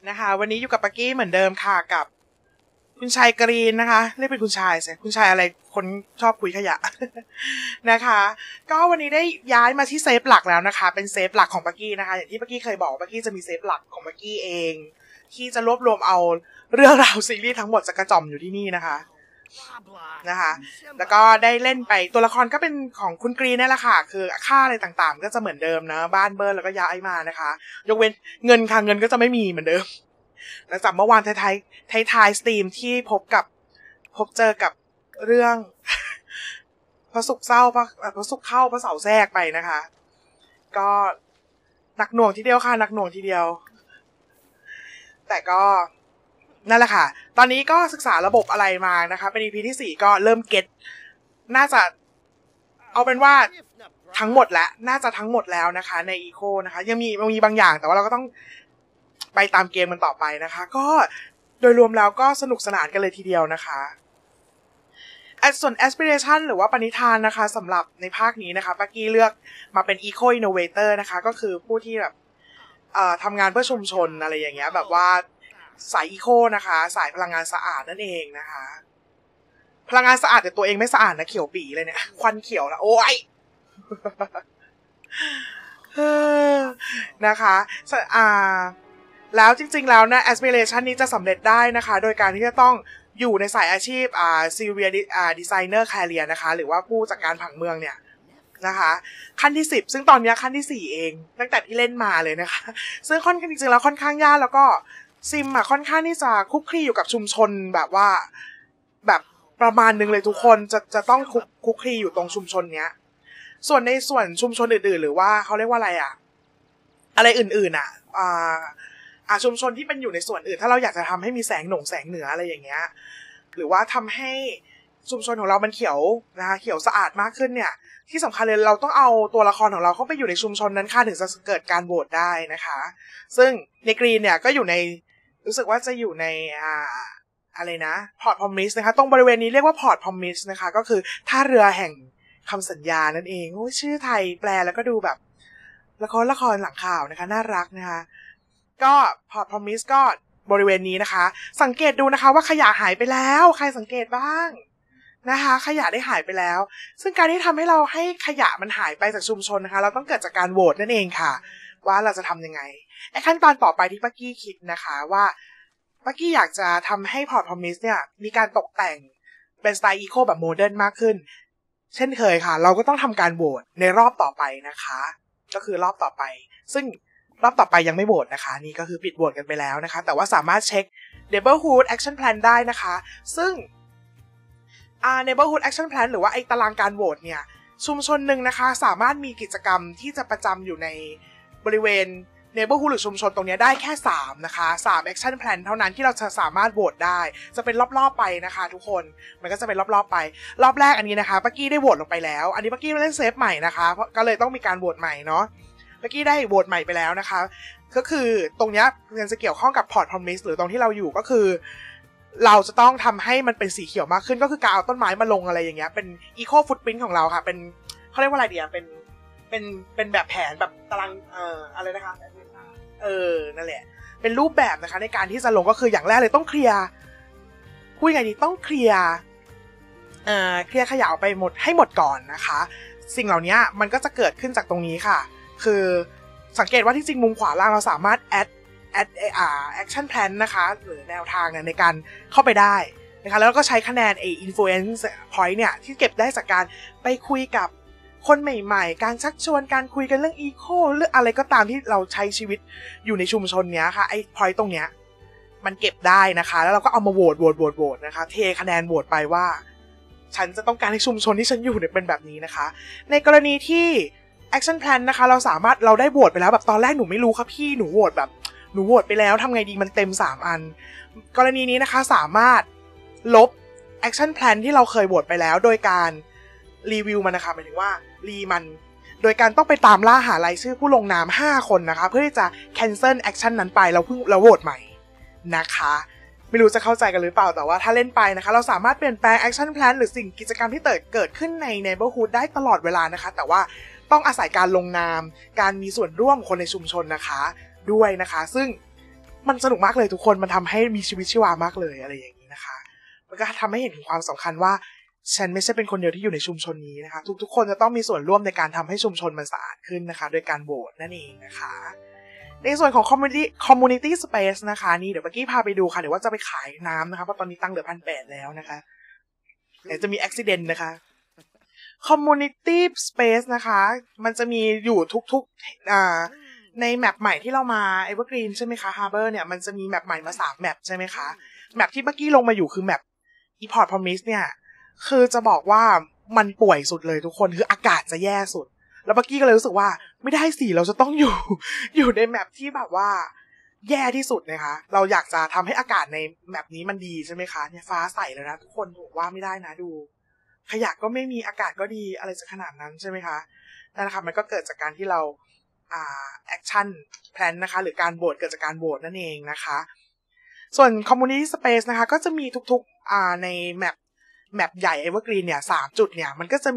นะคะวันนี้อยู่กับปักกี้เหมือนเดิมค่ะกับคุณชายกรีนนะคะเรียกเป็นคุณชายสิคุณชายอะไรคนชอบคุยขยะ นะคะก็วันนี้ได้ย้ายมาที่เซฟหลักแล้วนะคะเป็นเซฟหลักของปักกี้นะคะอย่างที่ปักกี้เคยบอกปักกี้จะมีเซฟหลักของปักกี้เองที่จะรวบรวมเอาเรื่องราวซีรีส์ทั้งหมดจะกระจ่อมอยู่ที่นี่นะคะแล้วก็ได้เล่นไปตัวละครก็เป็นของคุณกรีนนี่แหละค่ะคือค่าอะไรต่างๆก็จะเหมือนเดิมนะบ้านเบิร์นแล้วก็ย้ายมานะคะยกเว้นเงินค่ะเงินก็จะไม่มีเหมือนเดิมหลังจากเมื่อวานท้ายสตรีมที่พบเจอกับเรื่องพระศุกร์เศร้าพระศุกร์เข้าพระเสาร์แทรกไปนะคะก็หนักหน่วงทีเดียวค่ะหนักหน่วงทีเดียวแต่ก็นั่นแหละค่ะตอนนี้ก็ศึกษาระบบอะไรมานะคะเป็น EP ที่4ก็เริ่มเก็ตน่าจะเอาเป็นว่าทั้งหมดแล้วน่าจะทั้งหมดแล้วนะคะใน Eco นะคะยังมีบางอย่างแต่ว่าเราก็ต้องไปตามเกมมันต่อไปนะคะก็โดยรวมแล้วก็สนุกสนานกันเลยทีเดียวนะคะส่วน aspiration หรือว่าปณิธานนะคะสำหรับในภาคนี้นะคะปักกี้เลือกมาเป็น Eco Innovator นะคะก็คือผู้ที่แบบทำงานเพื่อชุมชนอะไรอย่างเงี้ยแบบว่าสายอีโคนะคะสายพลังงานสะอาดนั่นเองนะคะพลังงานสะอาดแต่ตัวเองไม่สะอาดนะเขียวปีเลยเนี่ยควันเขียวนะโอ้ย นะคะแล้วจริงๆแล้วนะ aspiration นี้จะสำเร็จได้นะคะโดยการที่จะต้องอยู่ในสายอาชีพSilvia Designer Career นะคะหรือว่าผู้จัดการผังเมืองเนี่ยนะคะขั้นที่10ซึ่งตอนนี้ขั้นที่4เองตั้งแต่ที่เล่นมาเลยนะคะซึ่งจริงๆแล้วค่อนข้างยากแล้วก็ซิมค่อนข้างที่จะคุกคีอยู่กับชุมชนแบบว่าแบบประมาณนึงเลยทุกคนจะต้องคุกคีอยู่ตรงชุมชนเนี้ยส่วนในส่วนชุมชนอื่นๆหรือว่าเขาเรียกว่าอะไรอื่นๆชุมชนที่เป็นอยู่ในส่วนอื่นถ้าเราอยากจะทำให้มีแสงเหนืออะไรอย่างเงี้ยหรือว่าทำให้ชุมชนของเรามันเขียวนะคะเขียวสะอาดมากขึ้นเนี่ยที่สำคัญเลยเราต้องเอาตัวละครของเราเข้าไปอยู่ในชุมชนนั้นค่ะถึงจะเกิดการโหวตได้นะคะซึ่งในกรีนเนี่ยก็อยู่ในรู้สึกว่าจะอยู่ในอะไรนะพอร์ตพอมิสนะคะตรงบริเวณนี้เรียกว่าพอร์ตพอมิสนะคะก็คือท่าเรือแห่งคำสัญญานั่นเองโอ้ชื่อไทยแปลแล้วก็ดูแบบละครหลังข่าวนะคะน่ารักนะคะก็พอร์ตพอมิสก็บริเวณนี้นะคะสังเกตดูนะคะว่าขยะหายไปแล้วใครสังเกตบ้างนะคะขยะได้หายไปแล้วซึ่งการที่ทำให้เราให้ขยะมันหายไปจากชุมชนนะคะเราต้องเกิดจากการโหวตนั่นเองค่ะว่าเราจะทำยังไงไอ้ขั้นตอนต่อไปที่ปักกี้คิดนะคะว่าปักกี้อยากจะทำให้พอร์ตพอมิสเนี่ยมีการตกแต่งเป็นสไตล์อีโคแบบโมเดิร์นมากขึ้นเช่นเคยค่ะเราก็ต้องทำการโหวตในรอบต่อไปนะคะก็คือรอบต่อไปซึ่งรอบต่อไปยังไม่โหวตนะคะนี่ก็คือปิดโหวตกันไปแล้วนะคะแต่ว่าสามารถเช็ค Neighborhood Action Plan ได้นะคะซึ่งNeighborhood Action Plan หรือว่าไอ้ตารางการโหวตเนี่ยชุมชนหนึ่งนะคะสามารถมีกิจกรรมที่จะประจำอยู่ในบริเวณ Neighborhood หรือชุมชนตรงนี้ได้แค่3นะคะ3 Action Plan เท่านั้นที่เราจะสามารถโหวตได้จะเป็นรอบๆไปนะคะทุกคนมันก็จะเป็นรอบๆไปรอบแรกอันนี้นะคะปักกี้ได้โหวตลงไปแล้วอันนี้ปักกี้เล่นเซฟใหม่นะคะก็เลยต้องมีการโหวตใหม่เนาะปักกี้ได้โหวตใหม่ไปแล้วนะคะก็คือตรงนี้มันจะเกี่ยวข้องกับ Port Promise หรือตรงที่เราอยู่ก็คือเราจะต้องทำให้มันเป็นสีเขียวมากขึ้นก็คือการเอาต้นไม้มาลงอะไรอย่างเงี้ยเป็น Eco Footprint ของเราค่ะเป็นเขาเรียกว่าอะไรดีอ่ะเป็นแบบแผนแบบตารางอะไรนะคะนั่นแหละเป็นรูปแบบนะคะในการที่จะลงก็คืออย่างแรกเลยต้องเคลียร์พูดไงดีต้องเคลียร์ขยะออกไปหมดให้หมดก่อนนะคะสิ่งเหล่านี้มันก็จะเกิดขึ้นจากตรงนี้ค่ะคือสังเกตว่าที่จริงมุมขวาล่างเราสามารถadd action plan นะคะหรือแนวทางเนี่ยในการเข้าไปได้นะคะแล้วก็ใช้คะแนนinfluence point เนี่ยที่เก็บได้จากการไปคุยกับคนใหม่ๆการชักชวนการคุยกันเรื่อง eco หรืออะไรก็ตามที่เราใช้ชีวิตอยู่ในชุมชนเนี้ยค่ะไอ้ point ตรงเนี้ยมันเก็บได้นะคะแล้วเราก็เอามาโหวตนะคะเทคะแนนโหวตไปว่าฉันจะต้องการให้ชุมชนที่ฉันอยู่เนี่ยเป็นแบบนี้นะคะในกรณีที่ action plan นะคะเราได้โหวตไปแล้วแบบตอนแรกหนูไม่รู้ค่ะพี่หนูโหวตไปแล้วทำไงดีมันเต็ม3อันกรณีนี้นะคะสามารถลบ action plan ที่เราเคยโหวตไปแล้วโดยการรีวิวมันนะคะหมายถึงว่ามันโดยการต้องไปตามล่าหารายชื่อผู้ลงนาม5คนนะคะเพื่อที่จะ cancel action นั้นไปเราโหวตใหม่นะคะไม่รู้จะเข้าใจกันหรือเปล่าแต่ว่าถ้าเล่นไปนะคะเราสามารถเปลี่ยนแปลง action plan หรือสิ่งกิจกรรมที่เกิดขึ้นใน neighborhood ได้ตลอดเวลานะคะแต่ว่าต้องอาศัยการลงนามการมีส่วนร่วมคนในชุมชนนะคะด้วยนะคะซึ่งมันสนุกมากเลยทุกคนมันทำให้มีชีวิตชีวามากเลยอะไรอย่างนี้นะคะมันก็ทำให้เห็นถึงความสำคัญว่าฉันไม่ใช่เป็นคนเดียวที่อยู่ในชุมชนนี้นะคะทุกคนจะต้องมีส่วนร่วมในการทำให้ชุมชนมันสะอาดขึ้นนะคะโดยการโหวตนั่นเองนะคะในส่วนของ community space นะคะนี่เดี๋ยวเมื่อกี้พาไปดูค่ะเดี๋ยวว่าจะไปขายน้ำนะคะเพราะตอนนี้ตั้งเหลือ1,800แล้วนะคะเดี๋ยวจะมี accident นะคะ community space นะคะมันจะมีอยู่ทุกในแมปใหม่ที่เรามา Evergreen ใช่ไหมคะ Harbor เนี่ยมันจะมีแมปใหม่มา3แมปใช่ไหมคะแมปที่เมื่อกี้ลงมาอยู่คือแมป Port Promise เนี่ยคือจะบอกว่ามันป่วยสุดเลยทุกคนคืออากาศจะแย่สุดแล้วเมื่อกี้ก็เลยรู้สึกว่าไม่ได้สิเราจะต้องอยู่ในแมปที่แบบว่าแย่ที่สุดนะคะเราอยากจะทำให้อากาศในแมปนี้มันดีใช่ไหมคะเนี่ยฟ้าใสแล้วนะทุกคนบอกว่าไม่ได้นะดูขยะก็ไม่มีอากาศก็ดีอะไรจะขนาดนั้นใช่ไหมคะนั่นแหละค่ะมันก็เกิดจากการที่เราaction plan นะคะหรือการโหวตเกิดจากการโหวตนั่นเองนะคะส่วน community space นะคะก็จะมีทุกๆในแมปใหญ่ Evergreen เนี่ย3จุดเนี่ยมันก็จะมี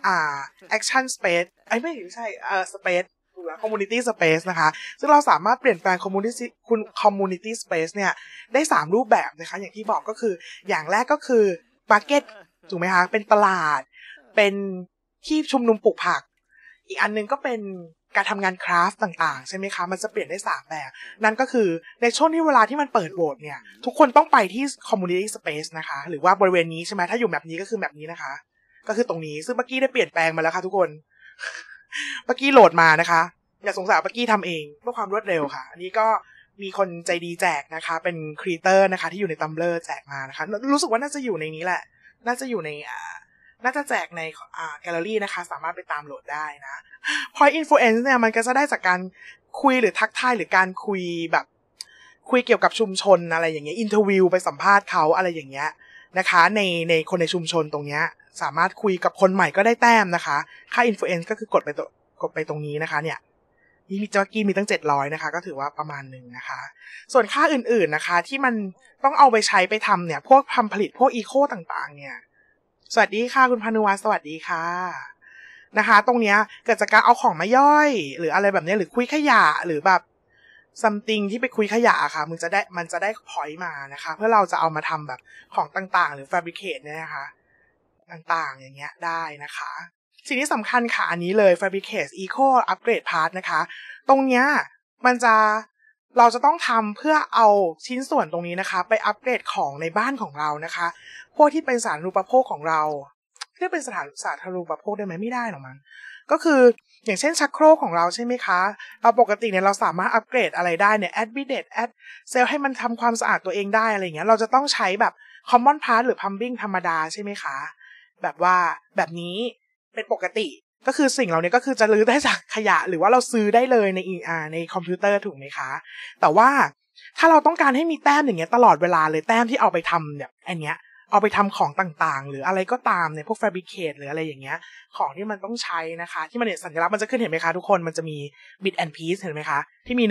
action space ไม่ใช่space community space นะคะซึ่งเราสามารถเปลี่ยนแปลง community space เนี่ยได้3รูปแบบนะคะอย่างที่บอกก็คืออย่างแรกก็คือ market ถูกไหมคะเป็นตลาดเป็นที่ชุมนุมปลูกผักอีกอันนึงก็เป็นการทำงานคราฟต์ต่างๆใช่ไหมคะมันจะเปลี่ยนได้3แบบนั่นก็คือในช่วงที่เวลาที่มันเปิดโหวตเนี่ยทุกคนต้องไปที่ community space นะคะหรือว่าบริเวณนี้ใช่ไหมถ้าอยู่แบบนี้ก็คือแบบนี้นะคะก็คือตรงนี้ซึ่งเมื่อกี้ได้เปลี่ยนแปลงมาแล้วค่ะทุกคน เมื่อกี้โหลดมานะคะอย่าสงสัยเมื่อกี้ทำเองเพื่อความรวดเร็วค่ะอันนี้ก็มีคนใจดีแจกนะคะเป็นครีเตอร์นะคะที่อยู่ในตัมเบลอร์แจกมานะคะรู้สึกว่าน่าจะอยู่ในนี้แหละน่าจะอยู่ในน่าจะแจกในแกลเลอรี่นะคะสามารถไปตามโหลดได้นะ Point Influence เนี่ยมันก็จะได้จากการคุยหรือทักทายหรือการคุยแบบคุยเกี่ยวกับชุมชนอะไรอย่างเงี้ยอินเทอร์วิวไปสัมภาษณ์เขาอะไรอย่างเงี้ยนะคะในคนในชุมชนตรงเนี้ยสามารถคุยกับคนใหม่ก็ได้แต้มนะคะค่า Influence ก็คือกดไปตรงนี้นะคะเนี่ยมีเจ้ากี้มีตั้ง700นะคะก็ถือว่าประมาณนึงนะคะส่วนค่าอื่นๆนะคะที่มันต้องเอาไปใช้ไปทำเนี่ยพวกทำผลิตพวกอีโคต่างๆเนี่ยสวัสดีค่ะคุณพานุวัฒน์สวัสดีค่ะนะคะตรงเนี้ยเกิดจากการเอาของมาย่อยหรืออะไรแบบนี้หรือคุยขยะหรือแบบ something ที่ไปคุยขยะค่ะมันจะได้ point มานะคะเพื่อเราจะเอามาทำแบบของต่างๆหรือ fabricate เนี่ยนะคะต่างๆอย่างเงี้ยได้นะคะสิ่งที่สำคัญค่ะอันนี้เลย fabricate eco upgrade part นะคะตรงเนี้ยเราจะต้องทำเพื่อเอาชิ้นส่วนตรงนี้นะคะไปอัปเกรดของในบ้านของเรานะคะพวกที่เป็นสาธารณูปโภคของเราเรียกเป็นสาธารณูปโภคได้ไหมไม่ได้หรอกมั้งก็คืออย่างเช่นชักโครกของเราใช่ไหมคะเราปกติเนี่ยเราสามารถอัปเกรดอะไรได้เนี่ย add bidet add cell ให้มันทำความสะอาดตัวเองได้อะไรอย่างเงี้ยเราจะต้องใช้แบบ common part หรือ plumbing ธรรมดาใช่ไหมคะแบบว่าแบบนี้เป็นปกติก็คือสิ่งเหล่านี้ก็คือจะรื้อได้จากขยะหรือว่าเราซื้อได้เลยในคอมพิวเตอร์ถูกไหมคะแต่ว่าถ้าเราต้องการให้มีแต้มอย่างเงี้ยตลอดเวลาเลยแต้มที่เอาไปทำแบบอันเนี้ยเอาไปทำของต่างๆหรืออะไรก็ตามในพวก fabricate หรืออะไรอย่างเงี้ยของที่มันต้องใช้นะคะที่มันเนี่ยสัญลักษณ์มันจะขึ้นเห็นไหมคะทุกคนมันจะมี bit and piece เห็นไหมคะที่มี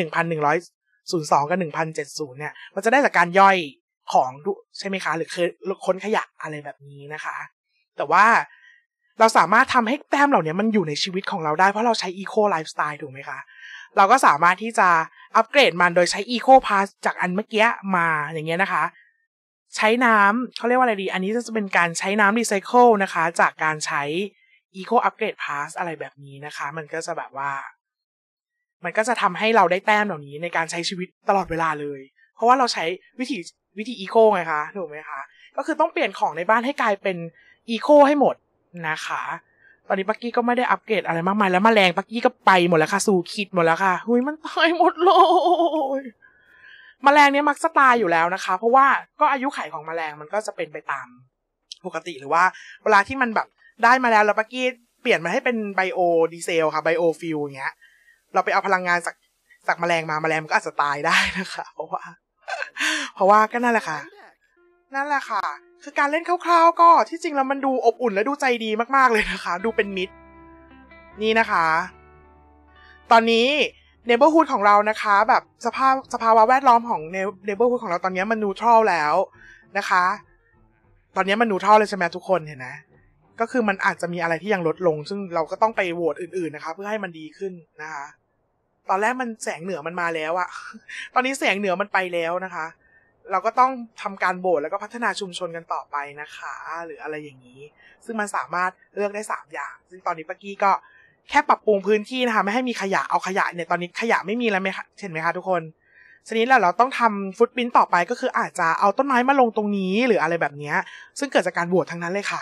1102กับ1070เนี่ยมันจะได้จากการย่อยของใช่ไหมคะหรือค้นขยะอะไรแบบนี้นะคะแต่ว่าเราสามารถทำให้แต้มเหล่านี้มันอยู่ในชีวิตของเราได้เพราะเราใช้ eco lifestyle ถูกไหมคะเราก็สามารถที่จะอัปเกรดมันโดยใช้ eco pass จากอันเมื่อกี้มาอย่างเงี้ยนะคะใช้น้ำเขาเรียกว่าอะไรดีอันนี้จะเป็นการใช้น้ำรีไซเคิลนะคะจากการใช้ eco upgrade pass อะไรแบบนี้นะคะมันก็จะแบบว่ามันก็จะทำให้เราได้แต้มเหล่านี้ในการใช้ชีวิตตลอดเวลาเลยเพราะว่าเราใช้วิธี eco ไงคะถูกไหมคะก็คือต้องเปลี่ยนของในบ้านให้กลายเป็น eco ให้หมดนะคะตอนนี้ปักกี้ก็ไม่ได้อัปเกรดอะไรมากมายแล้วแมลงปักกี้ก็ไปหมดแล้วค่ะสู่คิดหมดแล้วค่ะหุยมันตายหมดเลยแมลงเนี้ยมักจะตายอยู่แล้วนะคะเพราะว่าก็อายุขัยของแมลงมันก็จะเป็นไปตามปกติหรือว่าเวลาที่มันแบบได้มาแล้วปักกี้เปลี่ยนมาให้เป็นไบโอดีเซลค่ะไบโอฟิลอย่างเงี้ยเราไปเอาพลังงานจากแมลงมาแมลงมันก็อาจจะตายได้นะคะเพราะว่าก็นั่นแหละค่ะคือการเล่นคร่าวๆก็ที่จริงแล้วมันดูอบอุ่นและดูใจดีมากๆเลยนะคะดูเป็นมิตรนี่นะคะตอนนี้ neighborhood ของเรานะคะแบบสภาวะแวดล้อมของ neighborhood ของเราตอนนี้มันนูทรัลแล้วนะคะตอนนี้มันนูทรัลเลยใช่ไหมทุกคนเห็นไหมก็คือมันอาจจะมีอะไรที่ยังลดลงซึ่งเราก็ต้องไปโหวตอื่นๆนะคะเพื่อให้มันดีขึ้นนะคะตอนแรกมันแสงเหนือมันมาแล้วอะ ตอนนี้แสงเหนือมันไปแล้วนะคะเราก็ต้องทำการโบสถ์แล้วก็พัฒนาชุมชนกันต่อไปนะคะหรืออะไรอย่างนี้ซึ่งมันสามารถเลือกได้3อย่างซึ่งตอนนี้ปักกี้ก็แค่ปรับปรุงพื้นที่นะคะไม่ให้มีขยะเอาขยะเนี่ยตอนนี้ขยะไม่มีแล้วไหมคะเห็นไหมคะทุกคนทีนี้เราต้องทำฟุตปรินท์ต่อไปก็คืออาจจะเอาต้นไม้มาลงตรงนี้หรืออะไรแบบนี้ซึ่งเกิดจากการโหวตทั้งนั้นเลยค่ะ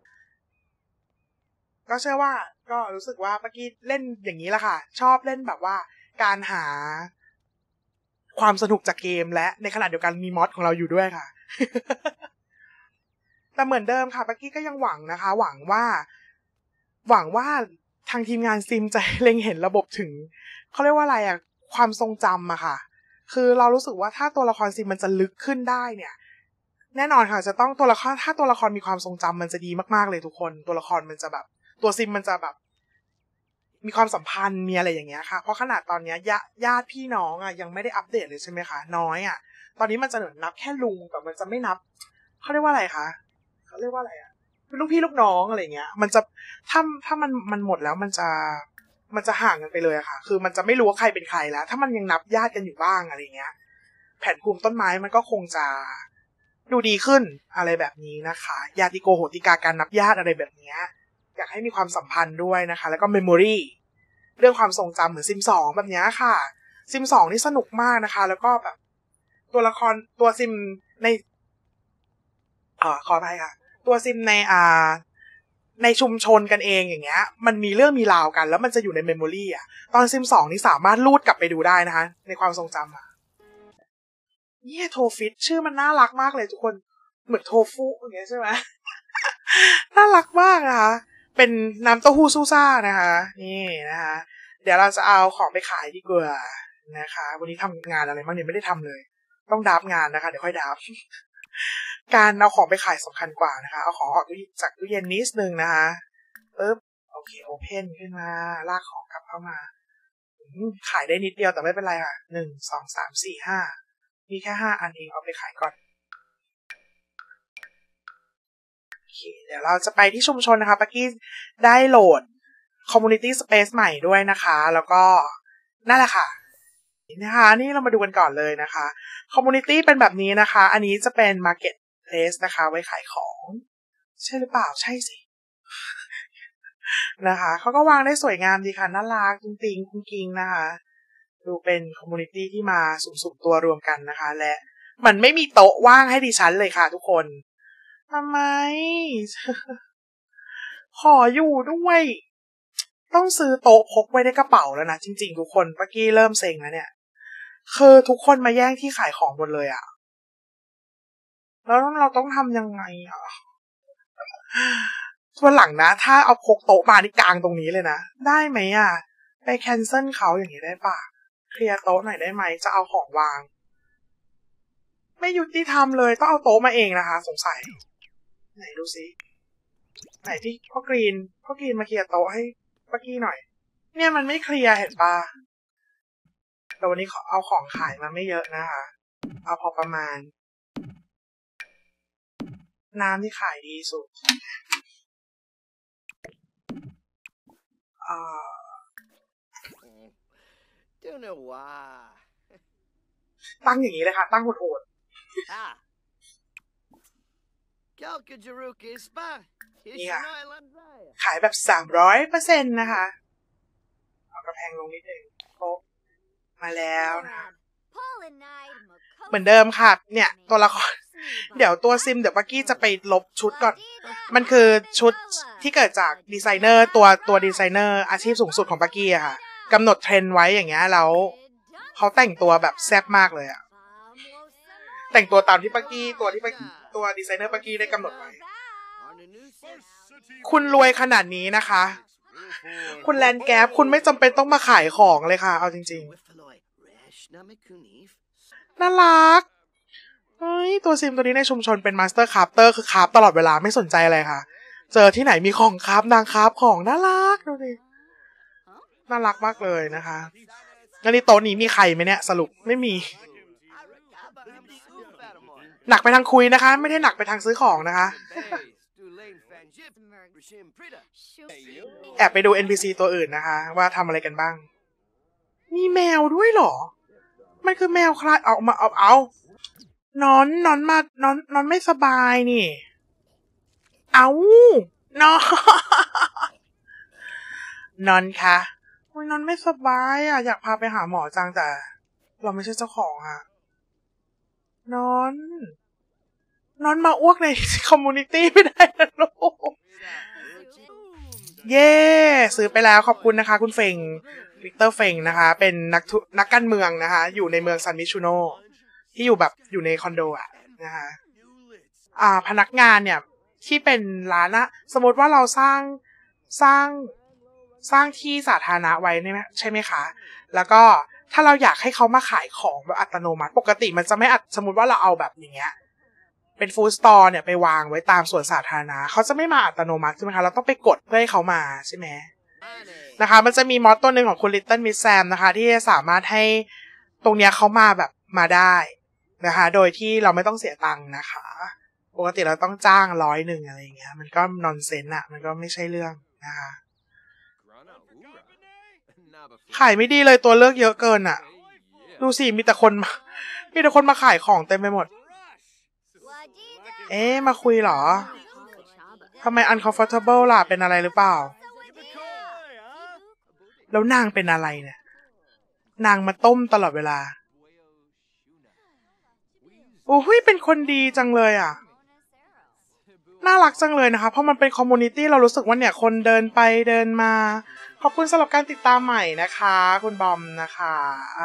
ก็เชื่อว่าก็รู้สึกว่าปักกี้เล่นอย่างนี้แหละค่ะชอบเล่นแบบว่าการหาความสนุกจากเกมและในขณะเดียวกันมีมอดของเราอยู่ด้วยค่ะ แต่เหมือนเดิมค่ะปักกี้ก็ยังหวังนะคะหวังว่าทางทีมงานซิมจะเล็งเห็นระบบถึงเขาเรียกว่าอะไรอะความทรงจำอะค่ะคือเรารู้สึกว่าถ้าตัวละครซิมมันจะลึกขึ้นได้เนี่ยแน่นอนค่ะจะต้องตัวละครถ้าตัวละครมีความทรงจำมันจะดีมากๆเลยทุกคนตัวละครมันจะแบบตัวซิมมันจะแบบมีความสัมพันธ์มีอะไรอย่างเงี้ยค่ะเพราะขนาดตอนนี้ญาติพี่น้องอะยังไม่ได้อัปเดตเลยใช่ไหมคะน้อยอะตอนนี้มันจะนับแค่ลุงแต่มันจะไม่นับเขาเรียกว่าอะไรคะเขาเรียกว่าอะไรอะเป็นลูกพี่ลูกน้องอะไรเงี้ยมันจะถ้ามันหมดแล้วมันจะห่างกันไปเลยอะค่ะคือมันจะไม่รู้ว่าใครเป็นใครแล้วถ้ามันยังนับญาติกันอยู่บ้างอะไรเงี้ยแผ่นภูมิต้นไม้มันก็คงจะดูดีขึ้นอะไรแบบนี้นะคะญาติโกโหติกาการนับญาติอะไรแบบนี้อยากให้มีความสัมพันธ์ด้วยนะคะแล้วก็เมมโมรีเรื่องความทรงจำเหมือนซิม2แบบนี้ค่ะซิม2นี่สนุกมากนะคะแล้วก็แบบตัวละครตัวซิมในขออภัยค่ะตัวซิมในชุมชนกันเองอย่างเงี้ยมันมีเรื่องมีราวกันแล้วมันจะอยู่ในเมมโมรีอ่ะตอนซิม2นี่สามารถลูดกลับไปดูได้นะคะในความทรงจำอ่ะเนี่ยโทฟิตชื่อมันน่ารักมากเลยทุกคนเหมือนโทฟุอย่างเงี้ยใช่ไหม น่ารักมากนะคะเป็นน้ำเต้าหู้ซู่ซ่านะคะนี่นะคะเดี๋ยวเราจะเอาของไปขายดีกว่านะคะวันนี้ทำงานอะไรบ้างเนี่ยไม่ได้ทำเลยต้องดับงานนะคะเดี๋ยวค่อยดับ การเอาของไปขายสำคัญกว่านะคะเอาของออกจากตู้เย็นนิดนึงนะคะปึ๊บโอเคโอเพนขึ้นมาลากของกลับเข้ามาขายได้นิดเดียวแต่ไม่เป็นไรค่ะ1 2 3 4 5มีแค่5อันเองเอาไปขายก่อนโอเคเดี๋ยวเราจะไปที่ชุมชนนะคะปักกี้ได้โหลด Community Space ใหม่ด้วยนะคะแล้วก็นั่นแหละค่ะนะคะนี่เรามาดูกันก่อนเลยนะคะ Community เป็นแบบนี้นะคะอันนี้จะเป็น Marketplace นะคะไว้ขายของใช่หรือเปล่าใช่สินะคะเขาก็วางได้สวยงามดีค่ะน่ารักจริงๆคุ้งกิ้งนะคะดูเป็น Community ที่มาสุ่มตัวรวมกันนะคะและมันไม่มีโต๊ะว่างให้ดิฉันเลยค่ะทุกคนทำไม ขออยู่ด้วยต้องซื้อโต๊ะพกไว้ในกระเป๋าแล้วนะจริงๆทุกคนปักกี้เริ่มเซ็งแล้วเนี่ยคือทุกคนมาแย่งที่ขายของหมดเลยอะแล้วเราต้องทำยังไงอะวันหลังนะถ้าเอาพกโต๊ะมานี่กลางตรงนี้เลยนะได้ไหมอะไปแคนเซิลเขาอย่างนี้ได้ปะเคลียร์โต๊ะหน่อยได้ไหมจะเอาของวางไม่ยุติธรรมเลยต้องเอาโต๊ะมาเองนะคะสงสัยไหนดูซิไหนที่พ่อกรีนมาเคลียร์โต๊ะให้ปักกี้หน่อยเนี่ยมันไม่เคลียร์เห็นปะแต่วันนี้ขอเอาของขายมาไม่เยอะนะคะเอาพอประมาณน้ำที่ขายดีสุดตั้งอย่างนี้เลยค่ะตั้งโหดๆนี่ค่ะขายแบบ300%นะคะเอากระแพงลงนิดนึงโป๊ะมาแล้วนะเหมือนเดิมค่ะเนี่ยตัวละครเดี๋ยวตัวซิมเดี๋ยวปักกี้จะไปลบชุดก่อนมันคือชุดที่เกิดจากดีไซเนอร์ตัวดีไซเนอร์อาชีพสูงสุดของปักกี้อะค่ะกำหนดเทรนด์ไว้อย่างเงี้ยแล้วเขาแต่งตัวแบบแซ่บมากเลยอะแต่งตัวตามที่ปักกี้ตัวดีไซเนอร์ปักกี้ได้กำหนดไว้คุณรวยขนาดนี้นะคะคุณแลนแก๊ปคุณไม่จำเป็นต้องมาขายของเลยค่ะเอาจริงๆน่ารักเฮ้ยตัวซิมตัวนี้ในชุมชนเป็นมาสเตอร์คราฟเตอร์คือคราฟตลอดเวลาไม่สนใจอะไรค่ะเจอที่ไหนมีของคราฟนางคราฟของน่ารักดูดิน่ารักมากเลยนะคะแล้วนี่โต๊ะนี้มีใครไหมเนี่ยสรุปไม่มีหนักไปทางคุยนะคะไม่ได้หนักไปทางซื้อของนะคะแอบไปดู NPC ตัวอื่นนะคะว่าทำอะไรกันบ้างมีแมวด้วยเหรอมันคือแมวใครเอามานอนมานอนไม่สบายนี่เอานอนนอนค่ะนอนไม่สบายอ่ะอยากพาไปหาหมอจังแต่เราไม่ใช่เจ้าของอ่ะนอนมาอ้วกในคอมมูนิตี้ไม่ได้นะลูกเย่ซื้อไปแล้วขอบคุณนะคะคุณเฟงวิกเตอร์เฟงนะคะเป็นนักการเมืองนะคะอยู่ในเมืองซันมิชูโนที่อยู่แบบอยู่ในคอนโดอ่ะนะคะพนักงานเนี่ยที่เป็นร้านนะสมมติว่าเราสร้างที่สาธารณะไว้เนี่ยใช่ไหมคะแล้วก็ถ้าเราอยากให้เขามาขายของแบบอัตโนมัติปกติมันจะไม่สมมติว่าเราเอาแบบอย่างเงี้ยเป็นฟู้ดสตอร์เนี่ยไปวางไว้ตามสวนสาธารณะเขาจะไม่มาอัตโนมัติใช่ไหมคะเราต้องไปกดเพื่อให้เขามาใช่ไหมนะคะมันจะมีมอสตัวหนึ่งของคุณ Little Miss Sam นะคะที่จะสามารถให้ตรงเนี้ยเขามาแบบมาได้นะคะโดยที่เราไม่ต้องเสียตังค์นะคะปกติเราต้องจ้าง100อะไรอย่างเงี้ยมันก็นอนเซนอะมันก็ไม่ใช่เรื่องนะคะขายไม่ดีเลยตัวเลือกเยอะเกินอะดูสิมีแต่คนมาขายของเต็มไปหมดมาคุยเหรอทำไม uncomfortable ล่ะเป็นอะไรหรือเปล่าแล้วนางเป็นอะไรเนี่ยนางมาต้มตลอดเวลาโอ้ยเป็นคนดีจังเลยอ่ะน่ารักจังเลยนะคะเพราะมันเป็นคอมมูนิตี้เรารู้สึกว่าเนี่ยคนเดินไปเดินมาขอบคุณสำหรับการติดตามใหม่นะคะคุณบอมนะคะ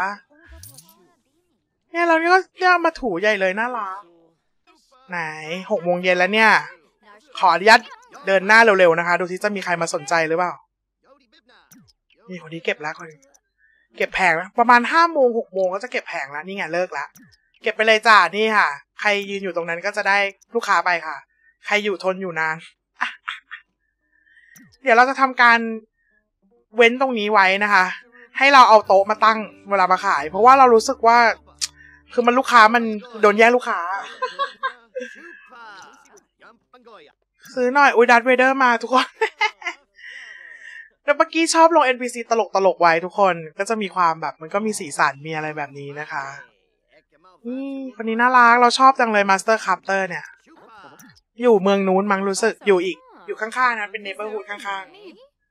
เนี่ยเรานี่ก็มาถูใหญ่เลยน่ารักไหน6 โมงเย็นแล้วเนี่ยขออนุญาตเดินหน้าเร็วๆนะคะดูที่จะมีใครมาสนใจหรือเปล่านี่คนนี้เก็บแล้วคนเก็บแผงแล้วประมาณ5 โมง 6 โมงก็จะเก็บแผงแล้วนี่ไงเลิกละเก็บไปเลยจ้านี่ค่ะใครยืนอยู่ตรงนั้นก็จะได้ลูกค้าไปค่ะใครอยู่ทนอยู่นานเดี๋ยวเราจะทำการเว้นตรงนี้ไว้นะคะให้เราเอาโต๊ะมาตั้งเวลามาขายเพราะว่าเรารู้สึกว่าคือมันลูกค้ามันโดนแย่งลูกค้าซื้อหน่อยอุ๊ยดัตเวเดอร์มาทุกคนแล้วเมื่อกี้ชอบลง NPC ตลกไว้ทุกคนก็จะมีความแบบมันก็มีสีสันมีอะไรแบบนี้นะคะคนนี้น่ารักเราชอบจังเลย Master Crafter เนี่ยอยู่เมืองนู้นมั้งรู้สึกอยู่ข้างๆนะเป็น neighborhood ข้างๆ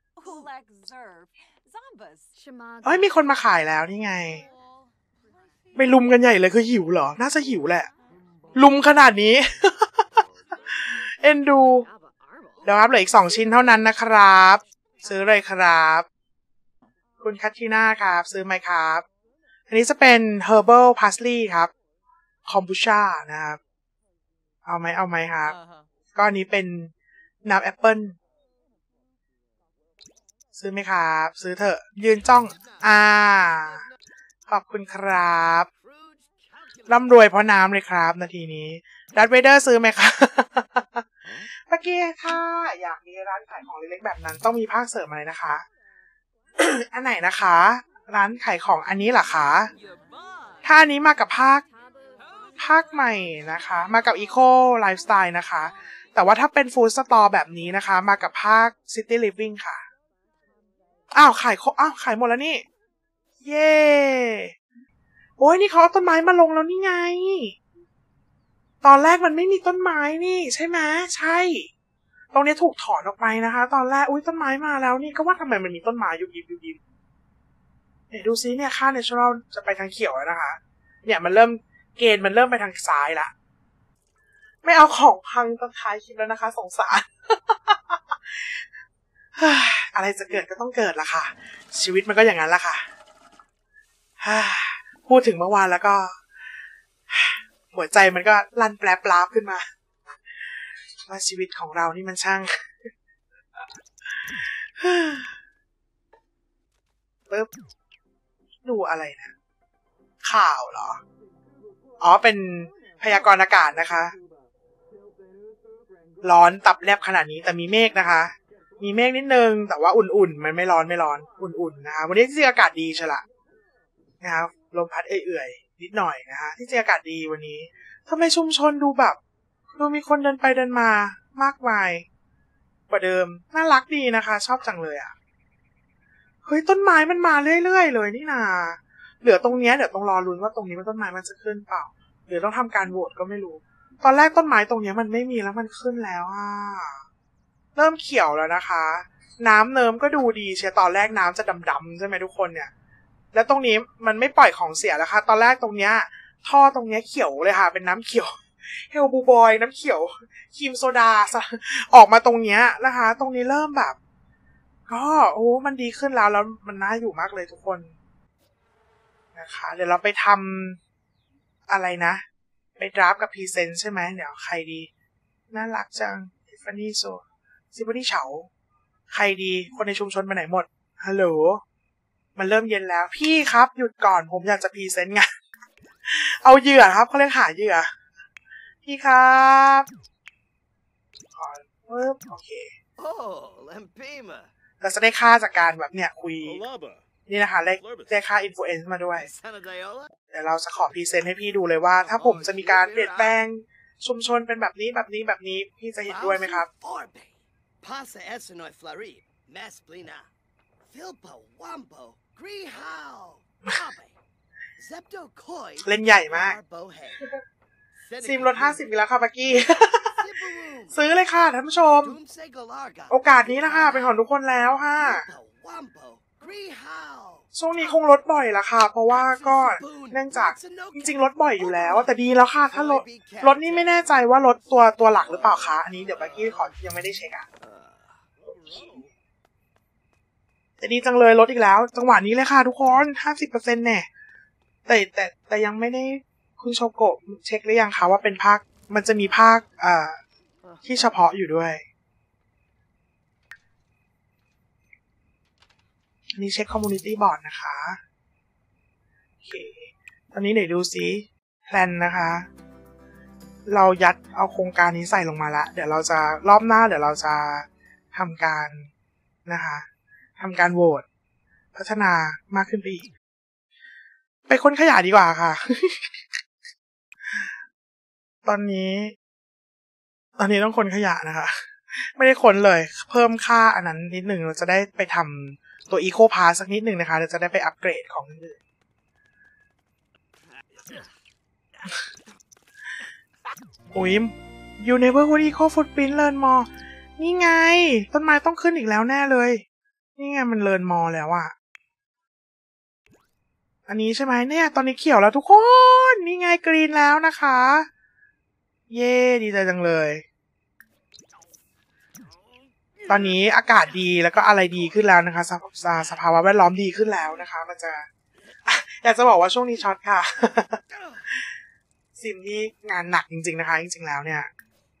มีคนมาขายแล้วนี่ไงไปลุมกันใหญ่เลยคือหิวเหรอน่าจะหิวแหละลุมขนาดนี้ เอ็นดูเดี๋ยวครับเหลืออีก2 ชิ้นเท่านั้นนะครับซื้อเลยครับคุณคัตทีน่าครับซื้อไหมครับอันนี้จะเป็น herbal parsley ครับคอมบูชานะครับเอาไหมครับก็อันนี้เป็นน้ำแอปเปิ้ลซื้อไหมครับซื้อเถอะยืนจ้องขอบคุณครับร่ำรวยเพราะน้ำเลยครับนาทีนี้ดัตเวเดอร์ซื้อไหมคะเมื่อกี้ค่ะอยากมีร้านขายของเล็กๆแบบนั้นต้องมีภาคเสริมอะไรนะคะ อันไหนนะคะร้านขายของอันนี้เหรอคะถ้าอันนี้มากับภาคใหม่นะคะมากับ Eco Lifestyle นะคะแต่ว่าถ้าเป็น Food Store แบบนี้นะคะมากับภาค City Living ค่ะขายหมดแล้วนี่เย้โอ้ยนี่เขาเอาต้นไม้มาลงแล้วนี่ไงตอนแรกมันไม่มีต้นไม้นี่ใช่ไหมใช่ตรงนี้ถูกถอนออกไปนะคะตอนแรกต้นไม้มาแล้วนี่ก็ว่าทำไมมันมีต้นไม้ยุบยิบเนี่ยดูซิเนี่ยค่า natural จะไปทางเขียวแล้วนะคะเนี่ยมันเริ่มเกณฑ์มันเริ่มไปทางซ้ายละไม่เอาของพังตอนท้ายคลิปแล้วนะคะสงสาร อะไรจะเกิดก็ต้องเกิดละค่ะชีวิตมันก็อย่างนั้นละค่ะพูดถึงเมื่อวานแล้วก็หัวใจมันก็ลั่นแปลบขึ้นมาว่าชีวิตของเรานี่มันช่างปึ๊บดูอะไรนะข่าวเหรอเป็นพยากรณ์อากาศนะคะร้อนตับแลบขนาดนี้แต่มีเมฆนะคะมีเมฆนิดนึงแต่ว่าอุ่นๆมันไม่ร้อนอุ่นๆนะคะวันนี้ที่อากาศดีใช่ละนะครับลมพัดเอื่อยๆนิดหน่อยนะคะที่อากาศดีวันนี้ทำไมชุมชนดูแบบดูมีคนเดินไปเดินมามากมายกว่าเดิมน่ารักดีนะคะชอบจังเลยเฮ้ยต้นไม้มันมาเรื่อยๆเลยนี่นาเหลือตรงเนี้ยเดี๋ยวต้องรอลุ้นว่าตรงนี้มันต้นไม้มันจะขึ้นเปล่าหรือต้องทำการโหวตก็ไม่รู้ตอนแรกต้นไม้ตรงเนี้ยมันไม่มีแล้วมันขึ้นแล้วเริ่มเขียวแล้วนะคะน้ำเนิมก็ดูดีเชียตอนแรกน้ำจะดำๆใช่ไหมทุกคนเนี่ยแล้วตรงนี้มันไม่ปล่อยของเสียแล้วค่ะตอนแรกตรงเนี้ยท่อตรงเนี้ยเขียวเลยค่ะเป็นน้ำเขียวเฮลบูบอยน้ำเขียวครีมโซดาออกมาตรงเนี้ยนะคะตรงนี้เริ่มแบบก็โอ้มันดีขึ้นแล้วมันน่าอยู่มากเลยทุกคนนะคะเดี๋ยวเราไปทำอะไรนะไปดราฟกับพรีเซนต์ใช่ไหมเดี๋ยวใครดีน่ารักจังทิฟฟานี่โซซิบนี่เฉาใครดีคนในชุมชนไปไหนหมดฮัลโหลมันเริ่มเย็นแล้วพี่ครับหยุดก่อนผมอยากจะพรีเซนต์งานเอาเหยื่อครับเขาเรียกหาเหยื่อพี่ครับขอปึ๊บโอเคเราจะได้ค่าจากการแบบเนี่ยคุยนี่นะคะได้ค่าอินฟลูเอนซ์มาด้วยเดี๋ยวเราจะขอพรีเซนต์ให้พี่ดูเลยว่าถ้าผมจะมีการเปลี่ยนแปลงชุมชนเป็นแบบนี้พี่จะเห็นด้วยไหมครับเล่นใหญ่มากซิมลด50อีกแล้วค่ะปักกี้ ซื้อเลยค่ะท่านผู้ชมโอกาสนี้นะคะเป็นของทุกคนแล้วค่ะช่วงนี้คงลดบ่อยละค่ะเพราะว่าก็เนื่องจากจริงๆลดบ่อยอยู่แล้วแต่ดีแล้วค่ะถ้าลดนี่ไม่แน่ใจว่าลดตัวหลักหรือเปล่าคะอันนี้เดี๋ยวปักกี้ขอยังไม่ได้เช็คอะแต่ดีจังเลยลดอีกแล้วจังหวะนี้เลยค่ะทุกคน 50% เนี่ยแต่ยังไม่ได้คุณโชโกะเช็คหรือยังคะว่าเป็นภาคมันจะมีภาคที่เฉพาะอยู่ด้วยอันนี้เช็ค community board นะคะโอเคตอนนี้เดี๋ยวดูซิแพลนนะคะเรายัดเอาโครงการนี้ใส่ลงมาละเดี๋ยวเราจะรอบหน้าเดี๋ยวเราจะทำการนะคะทำการโหวตพัฒนามากขึ้นไปอีกไปค้นขยะดีกว่าค่ะ ตอนนี้ต้องค้นขยะนะคะไม่ได้ค้นเลยเพิ่มค่าอันนั้นนิดหนึ่งเราจะได้ไปทำตัว Eco Pass สักนิดหนึ่งนะคะเราจะได้ไปอัปเกรดของอื่นอุ๊ย You Neighborhood Eco Footprint Learn More นี่ไงต้นไม้ต้องขึ้นอีกแล้วแน่เลยนี่ไงมัน Learn More แล้วอะอันนี้ใช่ไหมเนี่ยตอนนี้เขียวแล้วทุกคนนี่ไงกรีนแล้วนะคะเย้ดีใจจังเลยตอนนี้อากาศดีแล้วก็อะไรดีขึ้นแล้วนะคะสภาวะแวดล้อมดีขึ้นแล้วนะคะมันจะอยากจะบอกว่าช่วงนี้ช็อตค่ะ ซิมที่งานหนักจริงๆนะคะจริงๆแล้วเนี่ย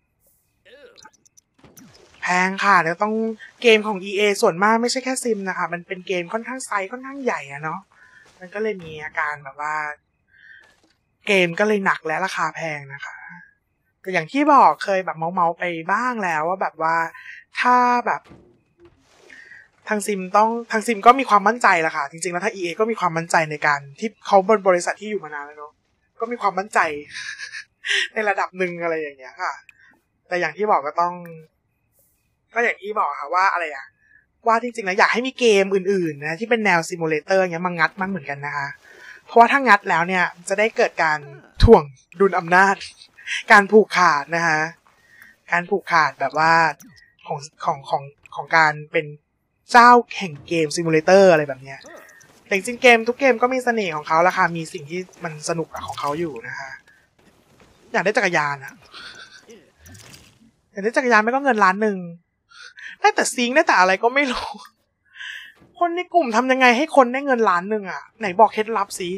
แพงค่ะแล้วต้องเกมของ EA ส่วนมากไม่ใช่แค่ซิมนะคะมันเป็นเกมค่อนข้างไซส์ค่อนข้างใหญ่อะเนาะมันก็เลยมีอาการแบบว่าเกมก็เลยหนักและราคาแพงนะคะแต่อย่างที่บอกเคยแบบเมาไปบ้างแล้วว่าแบบว่าถ้าแบบทางซิมก็มีความมั่นใจละค่ะจริงๆแล้วถ้า EA ก็มีความมั่นใจในการที่เขาบริษัทที่อยู่มานานแล้วเนาะก็มีความมั่นใจ ในระดับหนึ่งอะไรอย่างเงี้ยค่ะแต่อย่างที่บอกก็อย่างที่บอกค่ะว่าอะไรอะว่าจริงๆแล้วอยากให้มีเกมอื่นๆนะที่เป็นแนวซิมูเลเตอร์เงี้ยมางัดมั่งเหมือนกันนะคะเพราะว่าถ้างัดแล้วเนี่ยจะได้เกิดการถ่วงดุลอำนาจการผูกขาดนะคะการผูกขาดแบบว่าของการเป็นเจ้าแห่งเกมซิมูเลเตอร์อะไรแบบเนี้ยแต่จริงๆเกมทุกเกมก็มีเสน่ห์ของเขาละค่ะมีสิ่งที่มันสนุกของเขาอยู่นะคะอยากได้จักรยานอะอยากได้จักรยานไม่ก็เงิน1 ล้านได้แต่ซิงได้แต่อะไรก็ไม่รู้คนในกลุ่มทำยังไงให้คนได้เงิน1 ล้านอะไหนบอกเคล็ดลับสิ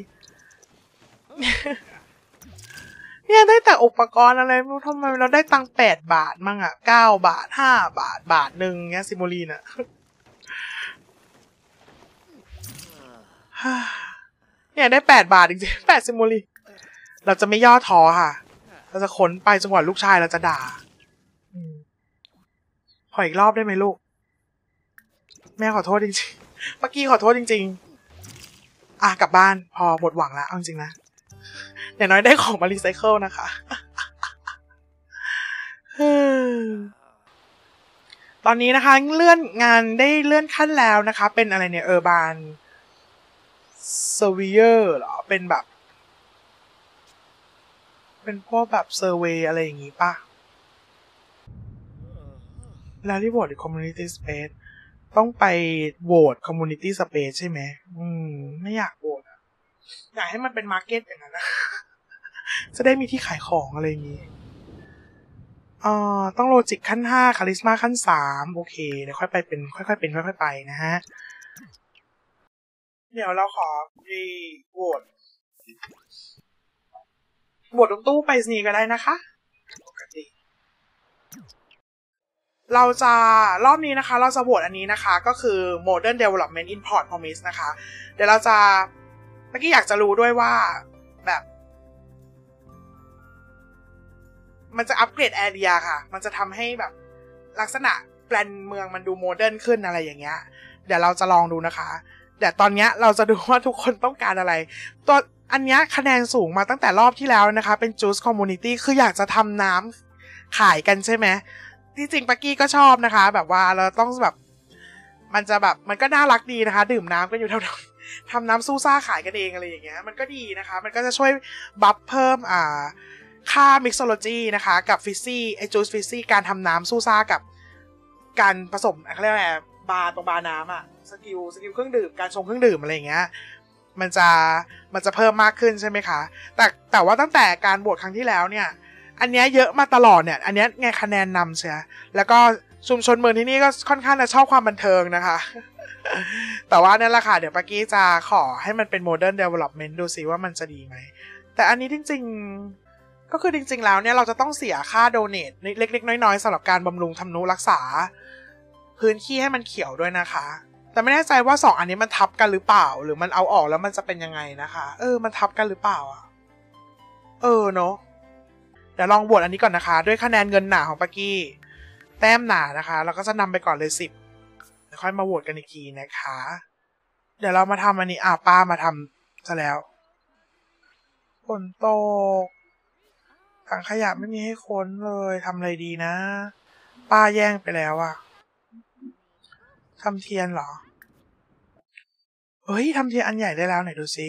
เนี่ยได้แต่อุปกรณ์อะไรไม่รู้ทำไมเราได้ตังค์8 บาทมั่งอะ9 บาท5 บาท1 บาทเงี้ยซิโมลีนอะเนี่ยได้8 บาทจริงๆ8ซิโมลีเราจะไม่ย่อท้อค่ะเราจะค้นไปจนกว่าลูกชายเราจะด่าขออีกรอบได้ไหมลูกแม่ขอโทษจริงๆเมื่อกี้ขอโทษจริงๆกลับบ้านพอหมดหวังแล้วเอาจริงนะอย่างน้อยได้ของมารีไซเคิลนะคะตอนนี้นะคะเลื่อนงานได้เลื่อนขั้นแล้วนะคะเป็นอะไรเนี่ยUrban Surveyor เหรอเป็นแบบเป็นพวกแบบเซอร์เวย์อะไรอย่างงี้ป่ะแล้วที่โหวตใน Community Space ต้องไปโหวต Community Space ใช่ไหมไม่อยากโหวตอยากให้มันเป็น Market อย่างนั้นนะ จะได้มีที่ขายของอะไรอย่างงี้ต้องโลจิกขั้น5คาริสมาขั้น3โอเคเดี๋ยวค่อยไปเป็นค่อยๆเป็นค่อยๆไปนะฮะเดี๋ยวเราขอรีโหวตตรงตู้ไปรษณีย์ก็ได้นะคะปกติเราจะรอบนี้นะคะเราจะโหวตอันนี้นะคะก็คือ Modern Development Import Promise นะคะเดี๋ยวเราจะเมื่อกี้อยากจะรู้ด้วยว่าแบบมันจะอัปเกรดแอเรียค่ะมันจะทำให้แบบลักษณะแปลนเมืองมันดูโมเดิร์นขึ้นอะไรอย่างเงี้ยเดี๋ยวเราจะลองดูนะคะแต่ตอนเนี้ยเราจะดูว่าทุกคนต้องการอะไรตัวอันเนี้ยคะแนนสูงมาตั้งแต่รอบที่แล้วนะคะเป็น Juice Community คืออยากจะทำน้ำขายกันใช่ไหมที่จริงปักกี้ก็ชอบนะคะแบบว่าเราต้องแบบมันจะแบบมันก็น่ารักดีนะคะดื่มน้ำกันอยู่แถวๆทำน้ำซูซ่าขายกันเองอะไรอย่างเงี้ยมันก็ดีนะคะมันก็จะช่วยบัฟเพิ่มค่า mixology นะคะกับฟิซซี่ไอจูสฟิซซี่การทำน้ำสู้ซ่ากับการผสมเขาเรียกอะไรบาร์ตรงบาร์น้ำอะสกิลเครื่องดื่มการชงเครื่องดื่มอะไรอย่างเงี้ยมันจะเพิ่มมากขึ้นใช่ไหมคะแต่ว่าตั้งแต่การบวชครั้งที่แล้วเนี่ยอันเนี้ยเยอะมาตลอดเนี่ยอันเนี้ยไงคะแนนนำเชียแล้วก็ชุมชนเมืองที่นี่ก็ค่อนข้างจะชอบความบันเทิงนะคะ แต่ว่านั่นแหละค่ะเดี๋ยวปักกี้จะขอให้มันเป็น modern development ดูสิว่ามันจะดีไหมแต่อันนี้จริงๆก็คือจริงๆแล้วเนี่ยเราจะต้องเสียค่าโดเนทเล็กๆน้อยๆสำหรับการบำรุงทำนุรักษาพื้นที่ให้มันเขียวด้วยนะคะแต่ไม่แน่ใจว่า2อันนี้มันทับกันหรือเปล่าหรือมันเอาออกแล้วมันจะเป็นยังไงนะคะมันทับกันหรือเปล่าเนาะเดี๋ยวลองบวชอันนี้ก่อนนะคะด้วยคะแนนเงินหนาของปักกี้แต้มหนานะคะเราก็จะนำไปก่อนเลย10เดี๋ยวค่อยมาโหวตกันอีกทีนะคะเดี๋ยวเรามาทำอันนี้ป้ามาทำซะแล้วฝนตกถังขยะไม่มีให้ค้นเลยทำอะไรดีนะป้าแย่งไปแล้วทำเทียนเหรอเฮ้ยทำเทียนอันใหญ่ได้แล้วไหนดูซิ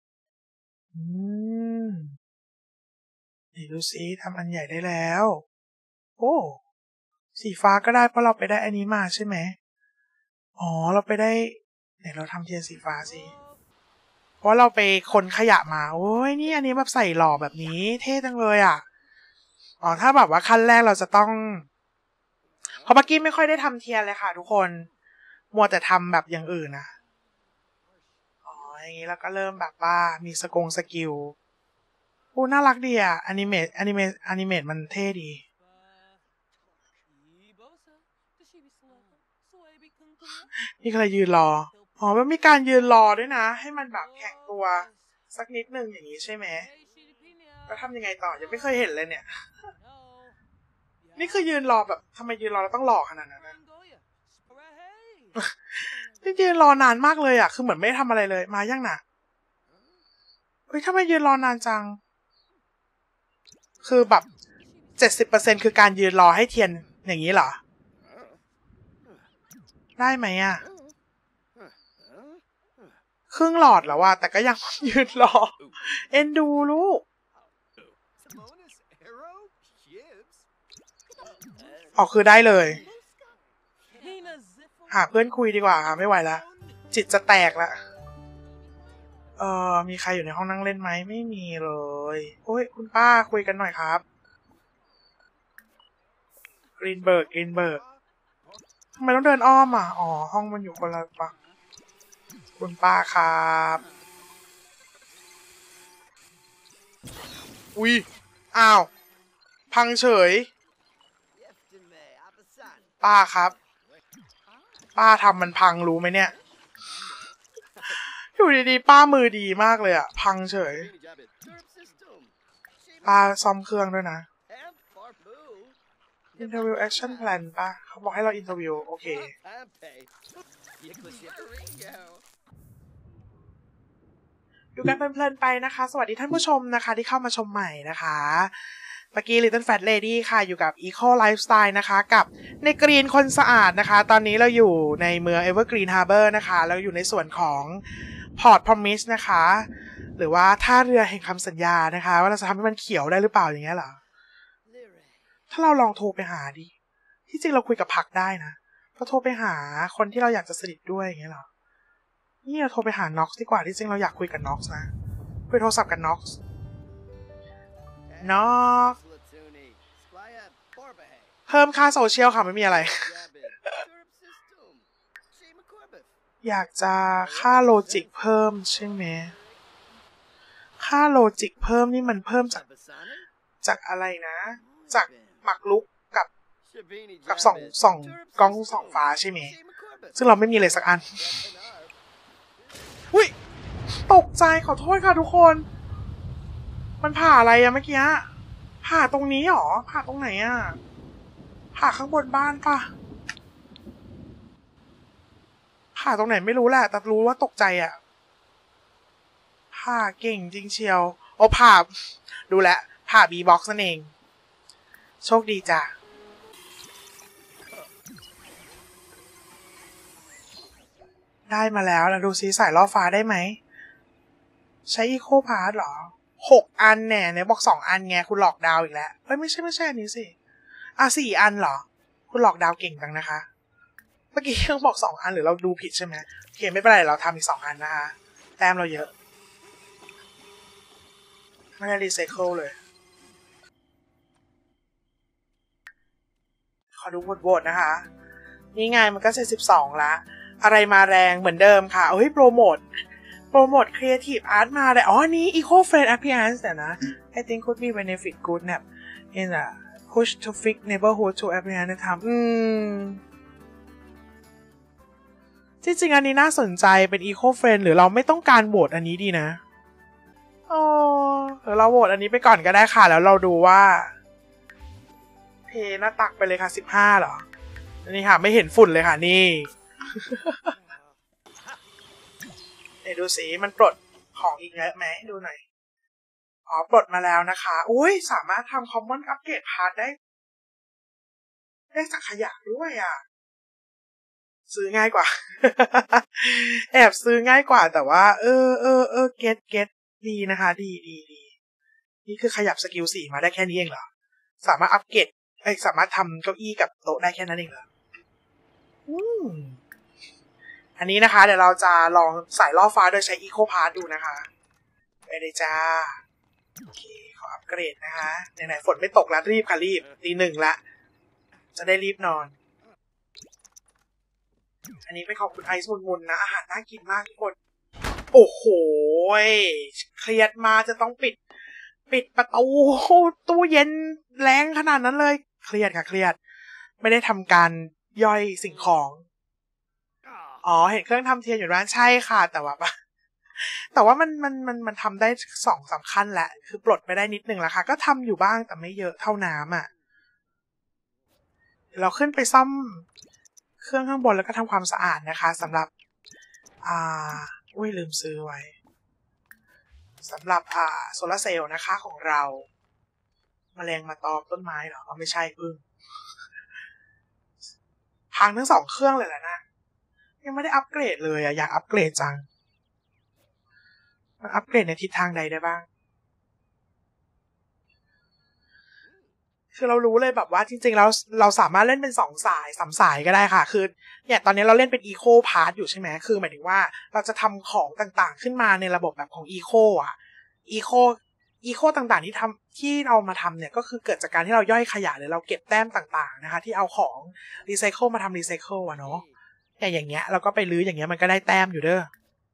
ไหนดูซิทำอันใหญ่ได้แล้วโอ้สีฟ้าก็ได้เพราะเราไปได้อันนี้มาใช่ไหมเราไปได้ไหนเราทำเทียนสีฟ้าสิเพราะเราไปค้นขยะมาโอ้ยนี่อันนี้แบบใส่หล่อแบบนี้เท่จังเลยถ้าแบบว่าขั้นแรกเราจะต้องเพราะเมื่อกี้ไม่ค่อยได้ทำเทียนเลยค่ะทุกคนมัวแต่ทำแบบอย่างอื่นนะอย่างนี้แล้วก็เริ่มแบบว่ามีสกิลน่ารักดีอนิเมตมันเท่ดีนี่ใครยืนรอมันมีการยืนรอด้วยนะให้มันแบบแข็งตัวสักนิดนึงอย่างนี้ใช่ไหมแล้วทำยังไงต่อยังไม่เคยเห็นเลยเนี่ยนี่คือยืนรอแบบทำไมยืนรอแล้วต้องรอขนาดนั้นนะนี่ยืนรอนานมากเลยคือเหมือนไม่ทำอะไรเลยมายังน่ะทำไมยืนรอนานจังคือแบบ70%คือการยืนรอให้เทียนอย่างนี้เหรอได้ไหมครึ่งหลอดแล้วแต่ก็ยังยืนรอเอ็นดูลูกคือได้เลยหาเพื่อนคุยดีกว่าค่ะไม่ไหวแล้วจิตจะแตกละมีใครอยู่ในห้องนั่งเล่นไหมไม่มีเลยโอ้ยคุณป้าคุยกันหน่อยครับกรีนเบิร์กทำไมต้องเดินอ้อมห้องมันอยู่คนละฝั่งคุณป้าครับอุ้ยอ้าวพังเฉยป้าครับป้าทำมันพังรู้ไหมเนี่ยอยู่ดีๆป้ามือดีมากเลยพังเฉยป้าซ่อมเครื่องด้วยนะ interview action plan ป่ะเขาบอกให้เรา interview โอเคดูกันเพลินๆไปนะคะสวัสดีท่านผู้ชมนะคะที่เข้ามาชมใหม่นะคะเมื่อกี้ Little Fat Lady ค่ะอยู่กับ Eco Lifestyle นะคะกับในกรีนคนสะอาดนะคะตอนนี้เราอยู่ในเมือง Evergreen Harbor นะคะแล้วอยู่ในส่วนของ Port Promise นะคะหรือว่าท่าเรือแห่งคำสัญญานะคะว่าเราจะทำให้มันเขียวได้หรือเปล่าอย่างเงี้ยเหรอถ้าเราลองโทรไปหาดิที่จริงเราคุยกับผักได้นะก็โทรไปหาคนที่เราอยากจะสนิทด้วยอย่างเงี้ยเหรอนี่เราโทรไปหา Nox ดีกว่าที่จริงเราอยากคุยกับ Nox นะคุยโทรศัพท์กับ Nox Nox เพิ่มค่าโซเชียลค่ะไม่มีอะไร อยากจะค่าโลจิกเพิ่มใช่ไหมค่าโลจิกเพิ่มนี่มันเพิ่มจากอะไรนะจากหมักลุกกับสองกล้องสองฟ้าใช่ไหมซึ่งเราไม่มีเลยสักอันอุ้ยตกใจขอโทษค่ะทุกคนมันผ่าอะไรอะเมื่อกี้ผ่าตรงนี้หรอผ่าตรงไหนอะผ่าข้างบนบ้านป่ะผ่าตรงไหนไม่รู้แหละแต่รู้ว่าตกใจอะผ่าเก่งจริงเชียวโอ้ผ่าดูแลผ่าบีบ็อกซ์นั่นเองโชคดีจ้ะได้มาแล้วนะดูซิใส่ล่อฟ้าได้ไหมใช้อีโคพาร์ทหรอ6 อันแน่เนี่ยบอก2 อันไงคุณหลอกดาวอีกแล้วเฮ้ยไม่ใช่อันนี้สิ4 อันเหรอคุณหลอกดาวเก่งจังนะคะเมื่อกี้ยังบอก2 อันหรือเราดูผิดใช่ไหมโอเคไม่เป็นไรเราทำอีก2 อันนะคะแต้มเราเยอะไม่ได้รีไซเคิลเลยขอดูโหวตนะคะนี่ไงมันก็จะ12ละอะไรมาแรงเหมือนเดิมค่ะเฮ้ยโปรโมท Creative Art มาเลยอ๋อนี่ Eco Friend Appearance แต่นะ I think could be benefit good nap in a push to fix neighborhood to appearance ทำจริงๆอันนี้น่าสนใจเป็น Eco Friend หรือเราไม่ต้องการโหวตอันนี้ดีนะหรือเราโหวตอันนี้ไปก่อนก็ได้ค่ะแล้วเราดูว่าเทหน้าตักไปเลยค่ะ15เหรอนี่ค่ะไม่เห็นฝุ่นเลยค่ะนี่ เดี๋ยวดูสิมันปลดของอีกเยอะไหมดูหน่อยปลดมาแล้วนะคะอุ้ยสามารถทำ Common Upgrade Part ได้จากขยะด้วยอ่ะซื้อง่ายกว่า แอบซื้อง่ายกว่าแต่ว่าเก็ตดีนะคะดีนี่คือขยับสกิล4มาได้แค่นี้เองเหรอสามารถอัปเกรดสามารถทำเก้าอี้กับโต๊ะได้แค่นั้นเองเหรออันนี้นะคะเดี๋ยวเราจะลองใส่ล่อฟ้าโดยใช้ Eco Part ดูนะคะไปเลยจ้าโอเคขออัปเกรดนะคะไหนๆฝนไม่ตกแล้วรีบค่ะรีบตี 1ละจะได้รีบนอนอันนี้เป็นของคุณไอซ์มุนๆนะอาหารน่ากินมากทุกคนโอ้โหเครียดมาจะต้องปิดประตูตู้เย็นแรงขนาดนั้นเลยเครียดค่ะเครียดไม่ได้ทำการย่อยสิ่งของเห็นเครื่องทำเทียนอยู่ร้านใช่ค่ะแต่ว่ามันทำได้2-3 ขั้นแหละคือปลดไปได้นิดนึงแล้วค่ะก็ทำอยู่บ้างแต่ไม่เยอะเท่าน้ำอ่ะเราขึ้นไปซ่อมเครื่องข้างบนแล้วก็ทำความสะอาดนะคะสำหรับลืมซื้อไว้สำหรับโซลาร์เซลล์นะคะของเราแมลงมาตอมต้นไม้เหรอไม่ใช่พึ่งพังทั้ง2 เครื่องเลยแหละนะยังไม่ได้อัปเกรดเลยอยากอัปเกรดจังมันอัปเกรดในทิศทางใดได้บ้างคือเรารู้เลยแบบว่าจริงๆแล้วเราสามารถเล่นเป็น2 สาย3 สายก็ได้ค่ะคือเนี่ยตอนนี้เราเล่นเป็น Eco Part อยู่ใช่ไหมคือหมายถึงว่าเราจะทำของต่างๆขึ้นมาในระบบแบบของ Eco Eco ต่างๆที่เรามาทำเนี่ยก็คือเกิดจากการที่เราย่อยขยะหรือเราเก็บแต้มต่างๆนะคะที่เอาของรีไซเคิลมาทำรีไซเคิลเนาะอย่างเงี้ยเราก็ไปรื้ออย่างเงี้ยมันก็ได้แต้มอยู่เด้อ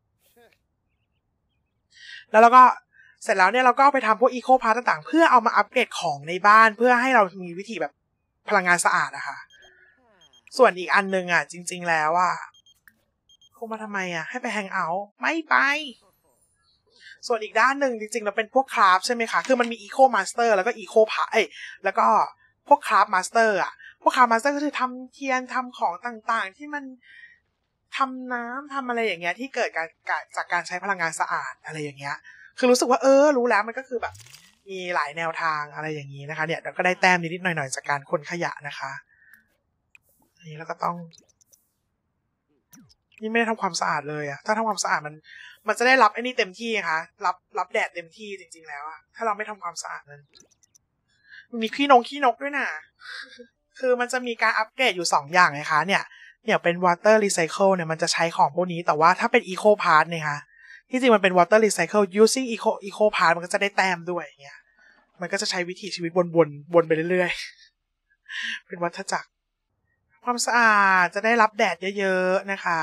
แล้วเราก็เสร็จแล้วเนี่ยเราก็ไปทำพวก Eco Part ต่างๆเพื่อเอามาอัปเกรดของในบ้านเพื่อให้เรามีวิธีแบบพลังงานสะอาดอะค่ะส่วนอีกอันนึงอะจริงๆแล้วอะคงมาทำไมอะให้ไปแฮงเอาท์ไม่ไปส่วนอีกด้านหนึ่งจริงๆเราเป็นพวกคราฟใช่ไหมคะคือมันมี Eco Master แล้วก็ Eco Part แล้วก็พวกคราฟมาสเตอร์อะพวกคราฟมาสเตอร์ก็คือทำเทียนทำของต่างๆที่มันทำน้ำทำอะไรอย่างเงี้ยที่เกิดจากการใช้พลังงานสะอาดอะไรอย่างเงี้ยคือรู้สึกว่ารู้แล้วมันก็คือแบบมีหลายแนวทางอะไรอย่างนี้นะคะเนี่ยเราก็ได้แต้มนิดๆหน่อยๆจากการขนขยะนะคะนี่แล้วก็ต้องนี่ไม่ได้ทำความสะอาดเลยอะถ้าทำความสะอาดมันจะได้รับไอ้นี่เต็มที่ค่ะรับแดดเต็มที่จริงๆแล้วอะถ้าเราไม่ทำความสะอาดมันมีขี้นกด้วยน่ะคือมันจะมีการอัปเกรดอยู่2อย่างไงคะเนี่ยเป็น water recycle เนี่ยมันจะใช้ของพวกนี้แต่ว่าถ้าเป็น eco part เนี่ยค่ะที่จริงมันเป็น water recycle using eco part มันก็จะได้แต้มด้วยอย่างเงี้ยมันก็จะใช้วิถีชีวิตวนไปเรื่อยๆเป็นวัฏจักรความสะอาดจะได้รับแดดเยอะๆนะคะ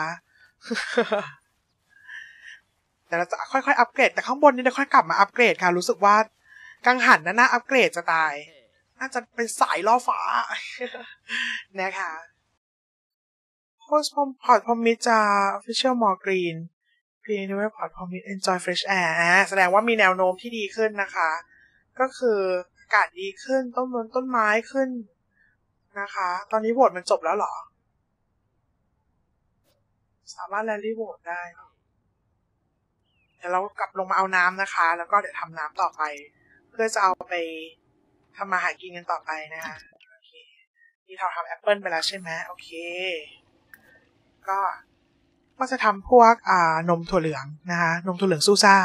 แต่เราจะค่อยๆอัปเกรดแต่ข้างบนนี่จะค่อยกลับมาอัปเกรดค่ะรู้สึกว่ากังหันน่าอัปเกรดจะตายน่าจะเป็นสายล่อฟ้านะคะ Post Port Promise จะ Official More Green Renewable Port Promise Enjoy Fresh Air แสดงว่ามีแนวโน้มที่ดีขึ้นนะคะก็คืออากาศดีขึ้นต้นไม้ขึ้นนะคะตอนนี้โหวตมันจบแล้วเหรอสามารถแรลลี่โหวตได้เดี๋ยวเรากลับลงมาเอาน้ำนะคะแล้วก็เดี๋ยวทำน้ำต่อไปเพื่อจะเอาไปทำมาหากินกันต่อไปนะคะโอเคนี่เราทำแอปเปิลไปแล้วใช่ไหมโอเคก็จะทำพวกนมถั่วเหลืองนะคะนมถั่วเหลืองซูซ่า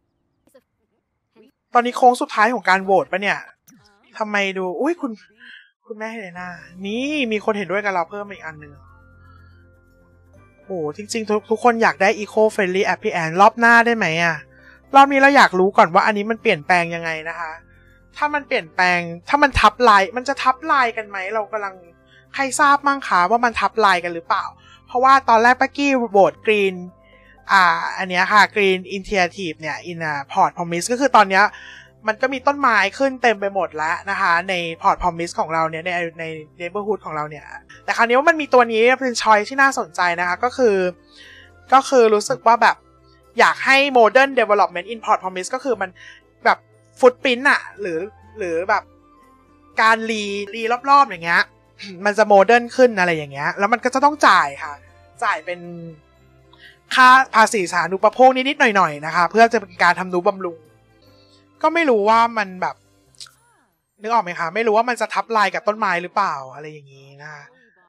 ตอนนี้โค้งสุดท้ายของการโหวตปะเนี่ยทำไมดูอุ้ยคุณแม่เฮเลนานี่มีคนเห็นด้วยกับเราเพิ่มอีกอันหนึ่งโอ้จริงๆทุกคนอยากได้ Eco Friendly Appearance รอบหน้าได้ไหมอะรอบนี้เราอยากรู้ก่อนว่าอันนี้มันเปลี่ยนแปลงยังไงนะคะถ้ามันเปลี่ยนแปลงถ้ามันทับลายมันจะทับลายกันไหมเรากำลังใครทราบมั่งคะว่ามันทับลายกันหรือเปล่าเพราะว่าตอนแรกป้ากี้โหวตกรีนอันเนี้ยค่ะ Green Initiative เนี่ย in Port Promise ก็คือตอนเนี้ยมันก็มีต้นไม้ขึ้นเต็มไปหมดแล้วนะคะใน Port Promise ของเราเนี่ยใน Neighborhood ของเราเนี่ยแต่คราวนี้ว่ามันมีตัวนี้เป็นช้อยที่น่าสนใจนะคะก็คือรู้สึกว่าแบบอยากให้ Modern Development in Port Promise ก็คือมันแบบฟุตปรินท์อะหรือแบบการรีรอบๆอย่างเงี้ยมันจะโมเดิร์นขึ้นอะไรอย่างเงี้ยแล้วมันก็จะต้องจ่ายค่ะจ่ายเป็นค่าภาษีสาธารณูปโภคนิดๆหน่อยๆนะคะเพื่อจะเป็นการทำนุบำรุงก็ไม่รู้ว่ามันแบบนึกออกไหมคะไม่รู้ว่ามันจะทับลายกับต้นไม้หรือเปล่าอะไรอย่างงี้นะคะ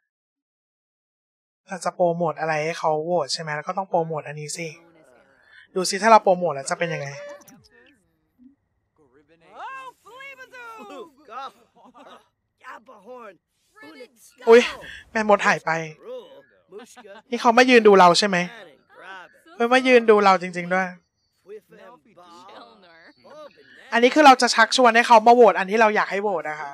เราจะโปรโมทอะไรให้เขาโหวตใช่ไหมแล้วก็ต้องโปรโมทอันนี้สิดูสิถ้าเราโปรโมทแล้วจะเป็นยังไงอุ๊ยแม่มดหายไปนี่เขามายืนดูเราใช่ไหมมายืนดูเราจริงๆด้วยอันนี้คือเราจะชักชวนให้เขามาโหวตอันที่เราอยากให้โหวตนะคะ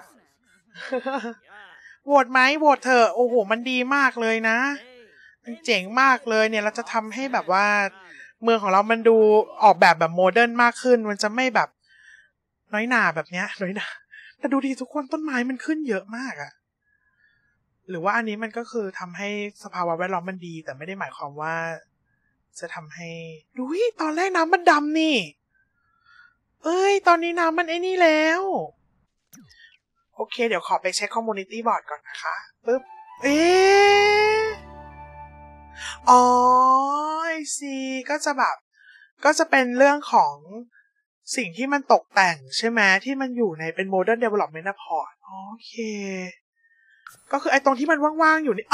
โหวตไหมโหวตเถอะโอ้โหมันดีมากเลยนะมันเจ๋งมากเลยเนี่ยเราจะทำให้แบบว่าเมืองของเรามันดูออกแบบโมเดิร์นมากขึ้นมันจะไม่แบบน้อยหน่าแบบเนี้ยน้อยหน่าแต่ดูดีทุกคนต้นไม้มันขึ้นเยอะมากอะหรือว่าอันนี้มันก็คือทำให้สภาวะแวดล้อมมันดีแต่ไม่ได้หมายความว่าจะทำให้ดูตอนแรกน้ำมันดำนี่เอ้ยตอนนี้น้ำมันไอ้นี่แล้วโอเคเดี๋ยวขอไปเช็ค community board ก่อนนะคะปึ๊บอ๋อไอซีก็จะแบบก็จะเป็นเรื่องของสิ่งที่มันตกแต่งใช่ไหมที่มันอยู่ในเป็น modern development port โอเคก็คือไอ้ตรงที่มันว่างๆอยู่นี่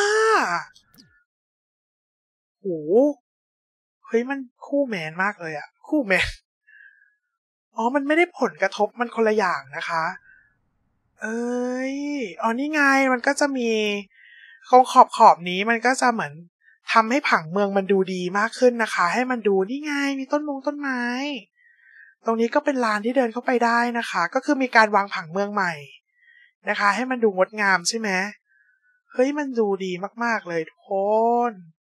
โหเฮ้ยมันคู่แมนมากเลยอะคู่แมนอ๋อมันไม่ได้ผลกระทบมันคนละอย่างนะคะเอ้ยอ๋อนี่ไงมันก็จะมีตรงขอบนี้มันก็จะเหมือนทำให้ผังเมืองมันดูดีมากขึ้นนะคะให้มันดูนี่ไงมีต้นไม้ตรงนี้ก็เป็นลานที่เดินเข้าไปได้นะคะก็คือมีการวางผังเมืองใหม่นะคะให้มันดูงดงามใช่ไหมเฮ้ยมันดูดีมากๆเลยทุกคน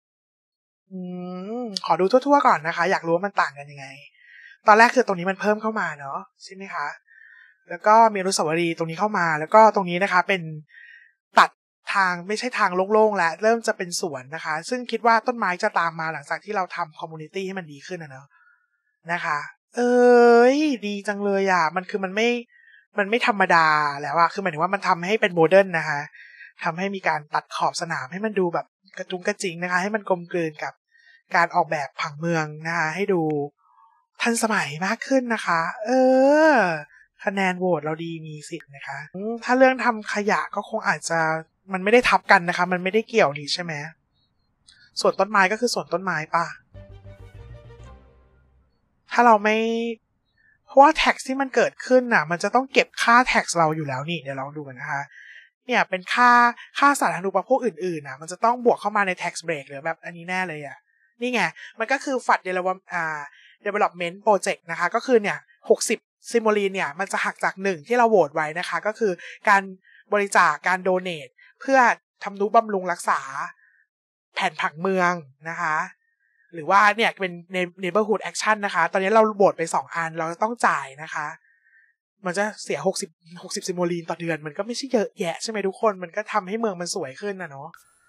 ขอดูทั่วๆก่อนนะคะอยากรู้ว่ามันต่างกันยังไงตอนแรกคือตรงนี้มันเพิ่มเข้ามาเนาะใช่ไหมคะแล้วก็มีอนุสาวรีย์ตรงนี้เข้ามาแล้วก็ตรงนี้นะคะเป็นตัดทางไม่ใช่ทางโล่งๆแล้วเริ่มจะเป็นสวนนะคะซึ่งคิดว่าต้นไม้จะตามมาหลังจากที่เราทำคอมมูนิตี้ให้มันดีขึ้นนะเนาะนะคะดีจังเลยอ่ะมันไม่ธรรมดาแล้วอ่ะคือหมายถึงว่ามันทำให้เป็นโมเดิร์นนะคะทำให้มีการตัดขอบสนามให้มันดูแบบกระจุงกระจิงนะคะให้มันกลมกลืนกับการออกแบบผังเมืองนะคะให้ดูทันสมัยมากขึ้นนะคะคะแนนโหวตเราดีมีสิทธิ์นะคะถ้าเรื่องทำขยะก็คงอาจจะมันไม่ได้ทับกันนะคะมันไม่ได้เกี่ยวนี่ใช่ไหมส่วนต้นไม้ก็คือส่วนต้นไม้ป่ะถ้าเราไม่เพราะว่าแท็กที่มันเกิดขึ้นน่ะมันจะต้องเก็บค่าแท็กเราอยู่แล้วนี่เดี๋ยวลองดูกันนะคะเนี่ยเป็นค่าสาธารณูปโภคอื่นๆน่ะมันจะต้องบวกเข้ามาใน tax break หรือแบบอันนี้แน่เลยอ่ะนี่ไงมันก็คือ FAT development project นะคะก็คือเนี่ย60ซิโมลีนเนี่ยมันจะหักจาก1ที่เราโหวตไว้นะคะก็คือการบริจาคการโดเนทเพื่อทำนุบำรุงรักษาแผ่นผังเมืองนะคะหรือว่าเนี่ยเป็น neighborhood action นะคะตอนนี้เราโหวตไป2อันเราจะต้องจ่ายนะคะมันจะเสีย60ซิโมลีนต่อเดือนมันก็ไม่ใช่เยอะแยะใช่ไหมทุกคนมันก็ทำให้เมืองมันสวยขึ้นนะเนาะ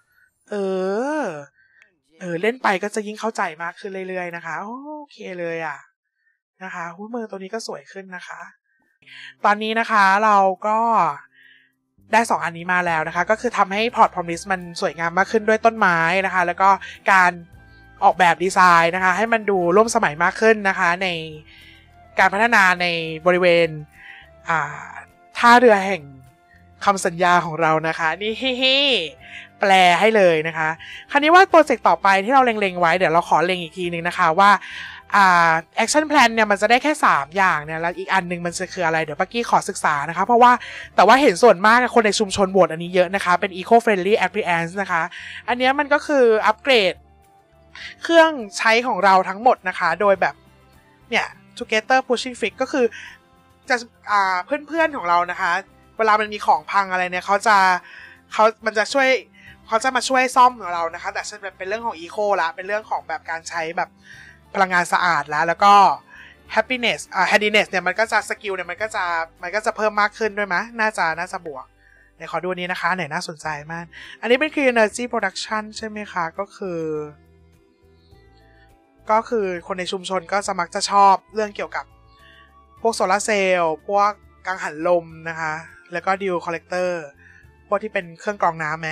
เล่นไปก็จะยิ่งเข้าใจมากขึ้นเรื่อยๆนะคะโอเคเลยอ่ะนะคะเมืองตัวนี้ก็สวยขึ้นนะคะตอนนี้นะคะเราก็ได้2อันนี้มาแล้วนะคะก็คือทำให้พอร์ตพรอมิสมันสวยงามมากขึ้นด้วยต้นไม้นะคะแล้วก็การออกแบบดีไซน์นะคะให้มันดูร่วมสมัยมากขึ้นนะคะในการพัฒนาในบริเวณท่าเรือแห่งคำสัญญาของเรานะคะนี่แปลให้เลยนะคะคราวนี้ว่าโปรเจกต์ต่อไปที่เราเล็งๆไว้เดี๋ยวเราขอเล็งอีกทีนึงนะคะว่าaction plan เนี่ยมันจะได้แค่3อย่างเนี่ยแล้วอีกอันนึงมันจะคืออะไรเดี๋ยวปักกี้ขอศึกษานะคะเพราะว่าแต่ว่าเห็นส่วนมากคนในชุมชนโหวตอันนี้เยอะนะคะเป็น eco friendly appliance นะคะอันนี้มันก็คืออัปเกรดเครื่องใช้ของเราทั้งหมดนะคะโดยแบบเนี่ย together pushing fix ก็คือจะเพื่อนๆของเรานะคะเวลามันมีของพังอะไรเนี่ยมันจะช่วยเขาจะมาช่วยซ่อมของเรานะคะแต่เป็นเรื่องของ eco ละเป็นเรื่องของแบบการใช้แบบพลังงานสะอาดแล้วก็ happinessเนี่ยมันก็จะสกิลเนี่ยมันก็จะเพิ่มมากขึ้นด้วยมั้ยน่าจะบวกเดี๋ยวขอดูนี้นะคะไหนน่าสนใจมากอันนี้เป็น clean energy production ใช่ไหมคะก็คือคนในชุมชนก็จะมักจะชอบเรื่องเกี่ยวกับพวกโซลาร์เซลล์พวกกังหันลมนะคะแล้วก็ดิวคอลเลกเตอร์พวกที่เป็นเครื่องกรองน้ำไหม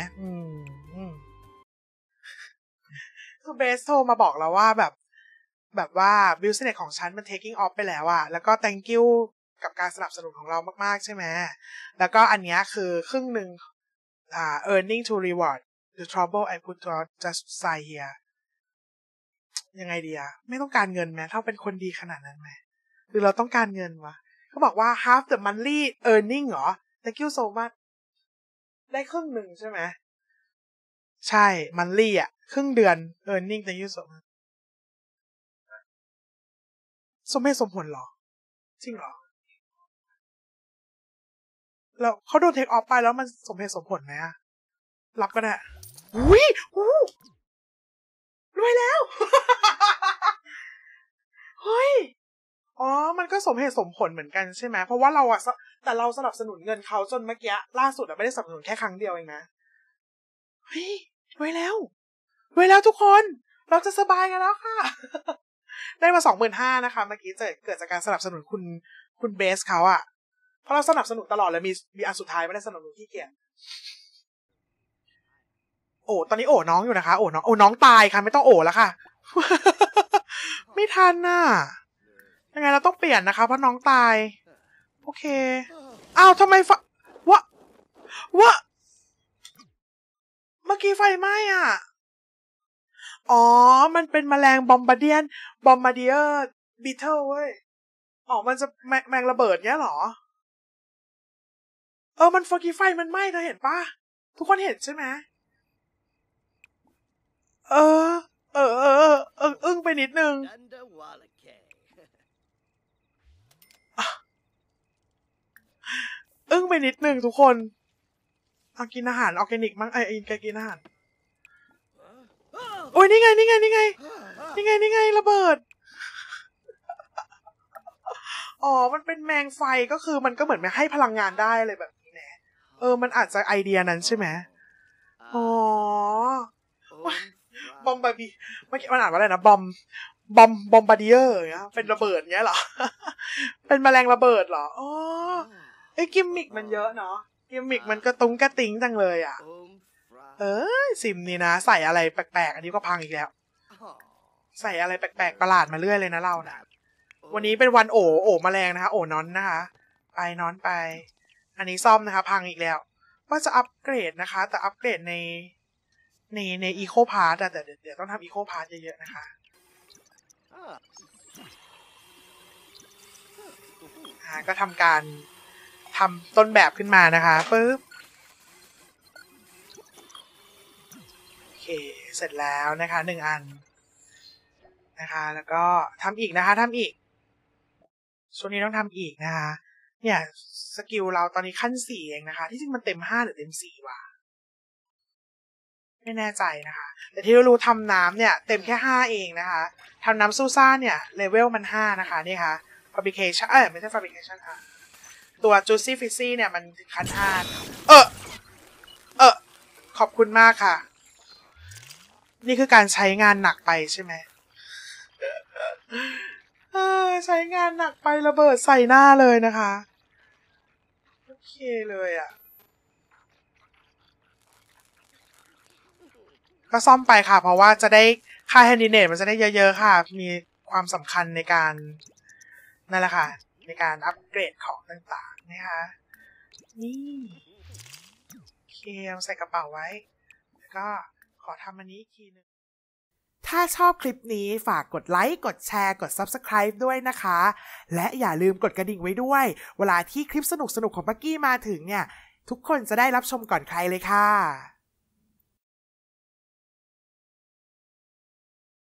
คือเบสโทรมาบอกเราว่าแบบว่า business ของฉันมัน taking off ไปแล้วอะแล้วก็ thank you กับการสนับสนุนของเรามากๆใช่ไหมแล้วก็อันนี้คือครึ่งหนึ่งearning to reward the trouble I put to just sign here ยังไงดีอะไม่ต้องการเงินไหมถ้าเป็นคนดีขนาดนั้นไหมหรือเราต้องการเงินวะเขาบอกว่า half the monthly earning เหรอ thank you so much ได้ครึ่งหนึ่งใช่ไหมใช่ monthly อะครึ่งเดือน earning thank you so much สมเหตุสมผลเหรอจริงเหรอแล้วเขาโดนเทคออฟไปแล้วมันสมเหตุสมผลไหมอะรับก็ได้อุ้ยรวยแล้ว เฮ้ยมันก็สมเหตุสมผลเหมือนกันใช่ไหมเพราะว่าแต่เราสนับสนุนเงินเขาจนเมื่อกี้ล่าสุดไม่ได้สนับสนุนแค่ครั้งเดียวเองนะเฮ้ยรวยแล้วทุกคนเราจะสบายกันแล้วค่ะ ได้มา 25,000 นะคะเมื่อกี้เกิดจากการสนับสนุนคุณเบสเขาอะเพราะเราสนับสนุนตลอดเลยมีอันสุดท้ายไม่ได้สนับสนุนที่เกียรตอนนี้น้องอยู่นะคะน้องตายค่ะไม่ต้องแล้วค่ะ ไม่ทันน่ะยังไงเราต้องเปลี่ยนนะคะเพราะน้องตายโอเคอ้าวทำไมวะเมื่อกี้ไฟไหม้อ่ะมันเป็นแมลงบอมบาร์เดียร์บีเทิลเว้ยมันจะแมงระเบิดเงี้ยเหรอมันเมื่อกี้ไฟมันไหม้เธอเห็นปะทุกคนเห็นใช่ไหมอึ้งไปนิดนึงทุกคนกินอาหารออร์แกนิกมั้งแกกินอาหารโอ้ยนี่ไงระเบิดมันเป็นแมงไฟก็คือมันก็เหมือนไม่ให้พลังงานได้เลยแบบนี้แน่มันอาจจะไอเดียนั้นใช่ไหมบอมบาร์บีเมื่อกี้มันอ่านว่าอะไรนะบอมบาร์เดียร์เงี้ยเป็นระเบิดเงี้ยเหรอ เป็นแมลงระเบิดเหรอกิมมิกมันเยอะเนาะกิมมิกมันก็ตุ้งกระติ้งจังเลยอ่ะซิมนี่นะใส่อะไรแปลกๆอันนี้ก็พังอีกแล้วใส่อะไรแปลกๆประหลาดมาเรื่อยเลยนะเรานะวันนี้เป็นวันโอแมลงนะคะโอนอนนะคะไปนอนไปอันนี้ซ่อมนะคะพังอีกแล้วว่าจะอัปเกรดนะคะแต่อัปเกรดในอีโคพาร์ตแต่เดี๋ยวต้องทำอีโคพาร์ตเยอะๆนะคะก็ทำการทำต้นแบบขึ้นมานะคะปึ๊บโอเคเสร็จแล้วนะคะ1 อันนะคะแล้วก็ทำอีกนะคะทำอีกช่วงนี้ต้องทำอีกนะคะเนี่ยสกิลเราตอนนี้ขั้น4เองนะคะที่จริงมันเต็ม5หรือเต็ม4ว่ะไม่แน่ใจนะคะแต่ที่รู้ทำน้ำเนี่ยเต็มแค่5เองนะคะทำน้ำซูซ่าเนี่ยเลเวลมัน5นะคะนี่ค่ะ fabrication ไม่ใช่ fabrication ค่ะตัว juicy fizzy เนี่ยมันขั้น5ขอบคุณมากค่ะนี่คือการใช้งานหนักไปใช่ไหมใช้งานหนักไประเบิดใส่หน้าเลยนะคะโอเคเลยอ่ะก็ซ่อมไปค่ะเพราะว่าจะได้ค่าแฮนดิเนตมันจะได้เยอะๆค่ะมีความสำคัญในการนั่นแหละค่ะในการอัปเกรดของต่างๆนะคะนี่โอเคเอาใส่กระเป๋าไว้แล้วก็ขอทำอันนี้อีกทีนึงถ้าชอบคลิปนี้ฝากกดไลค์กดแชร์กด Subscribe ด้วยนะคะและอย่าลืมกดกระดิ่งไว้ด้วยเวลาที่คลิปสนุกๆของปักกี้มาถึงเนี่ยทุกคนจะได้รับชมก่อนใครเลยค่ะ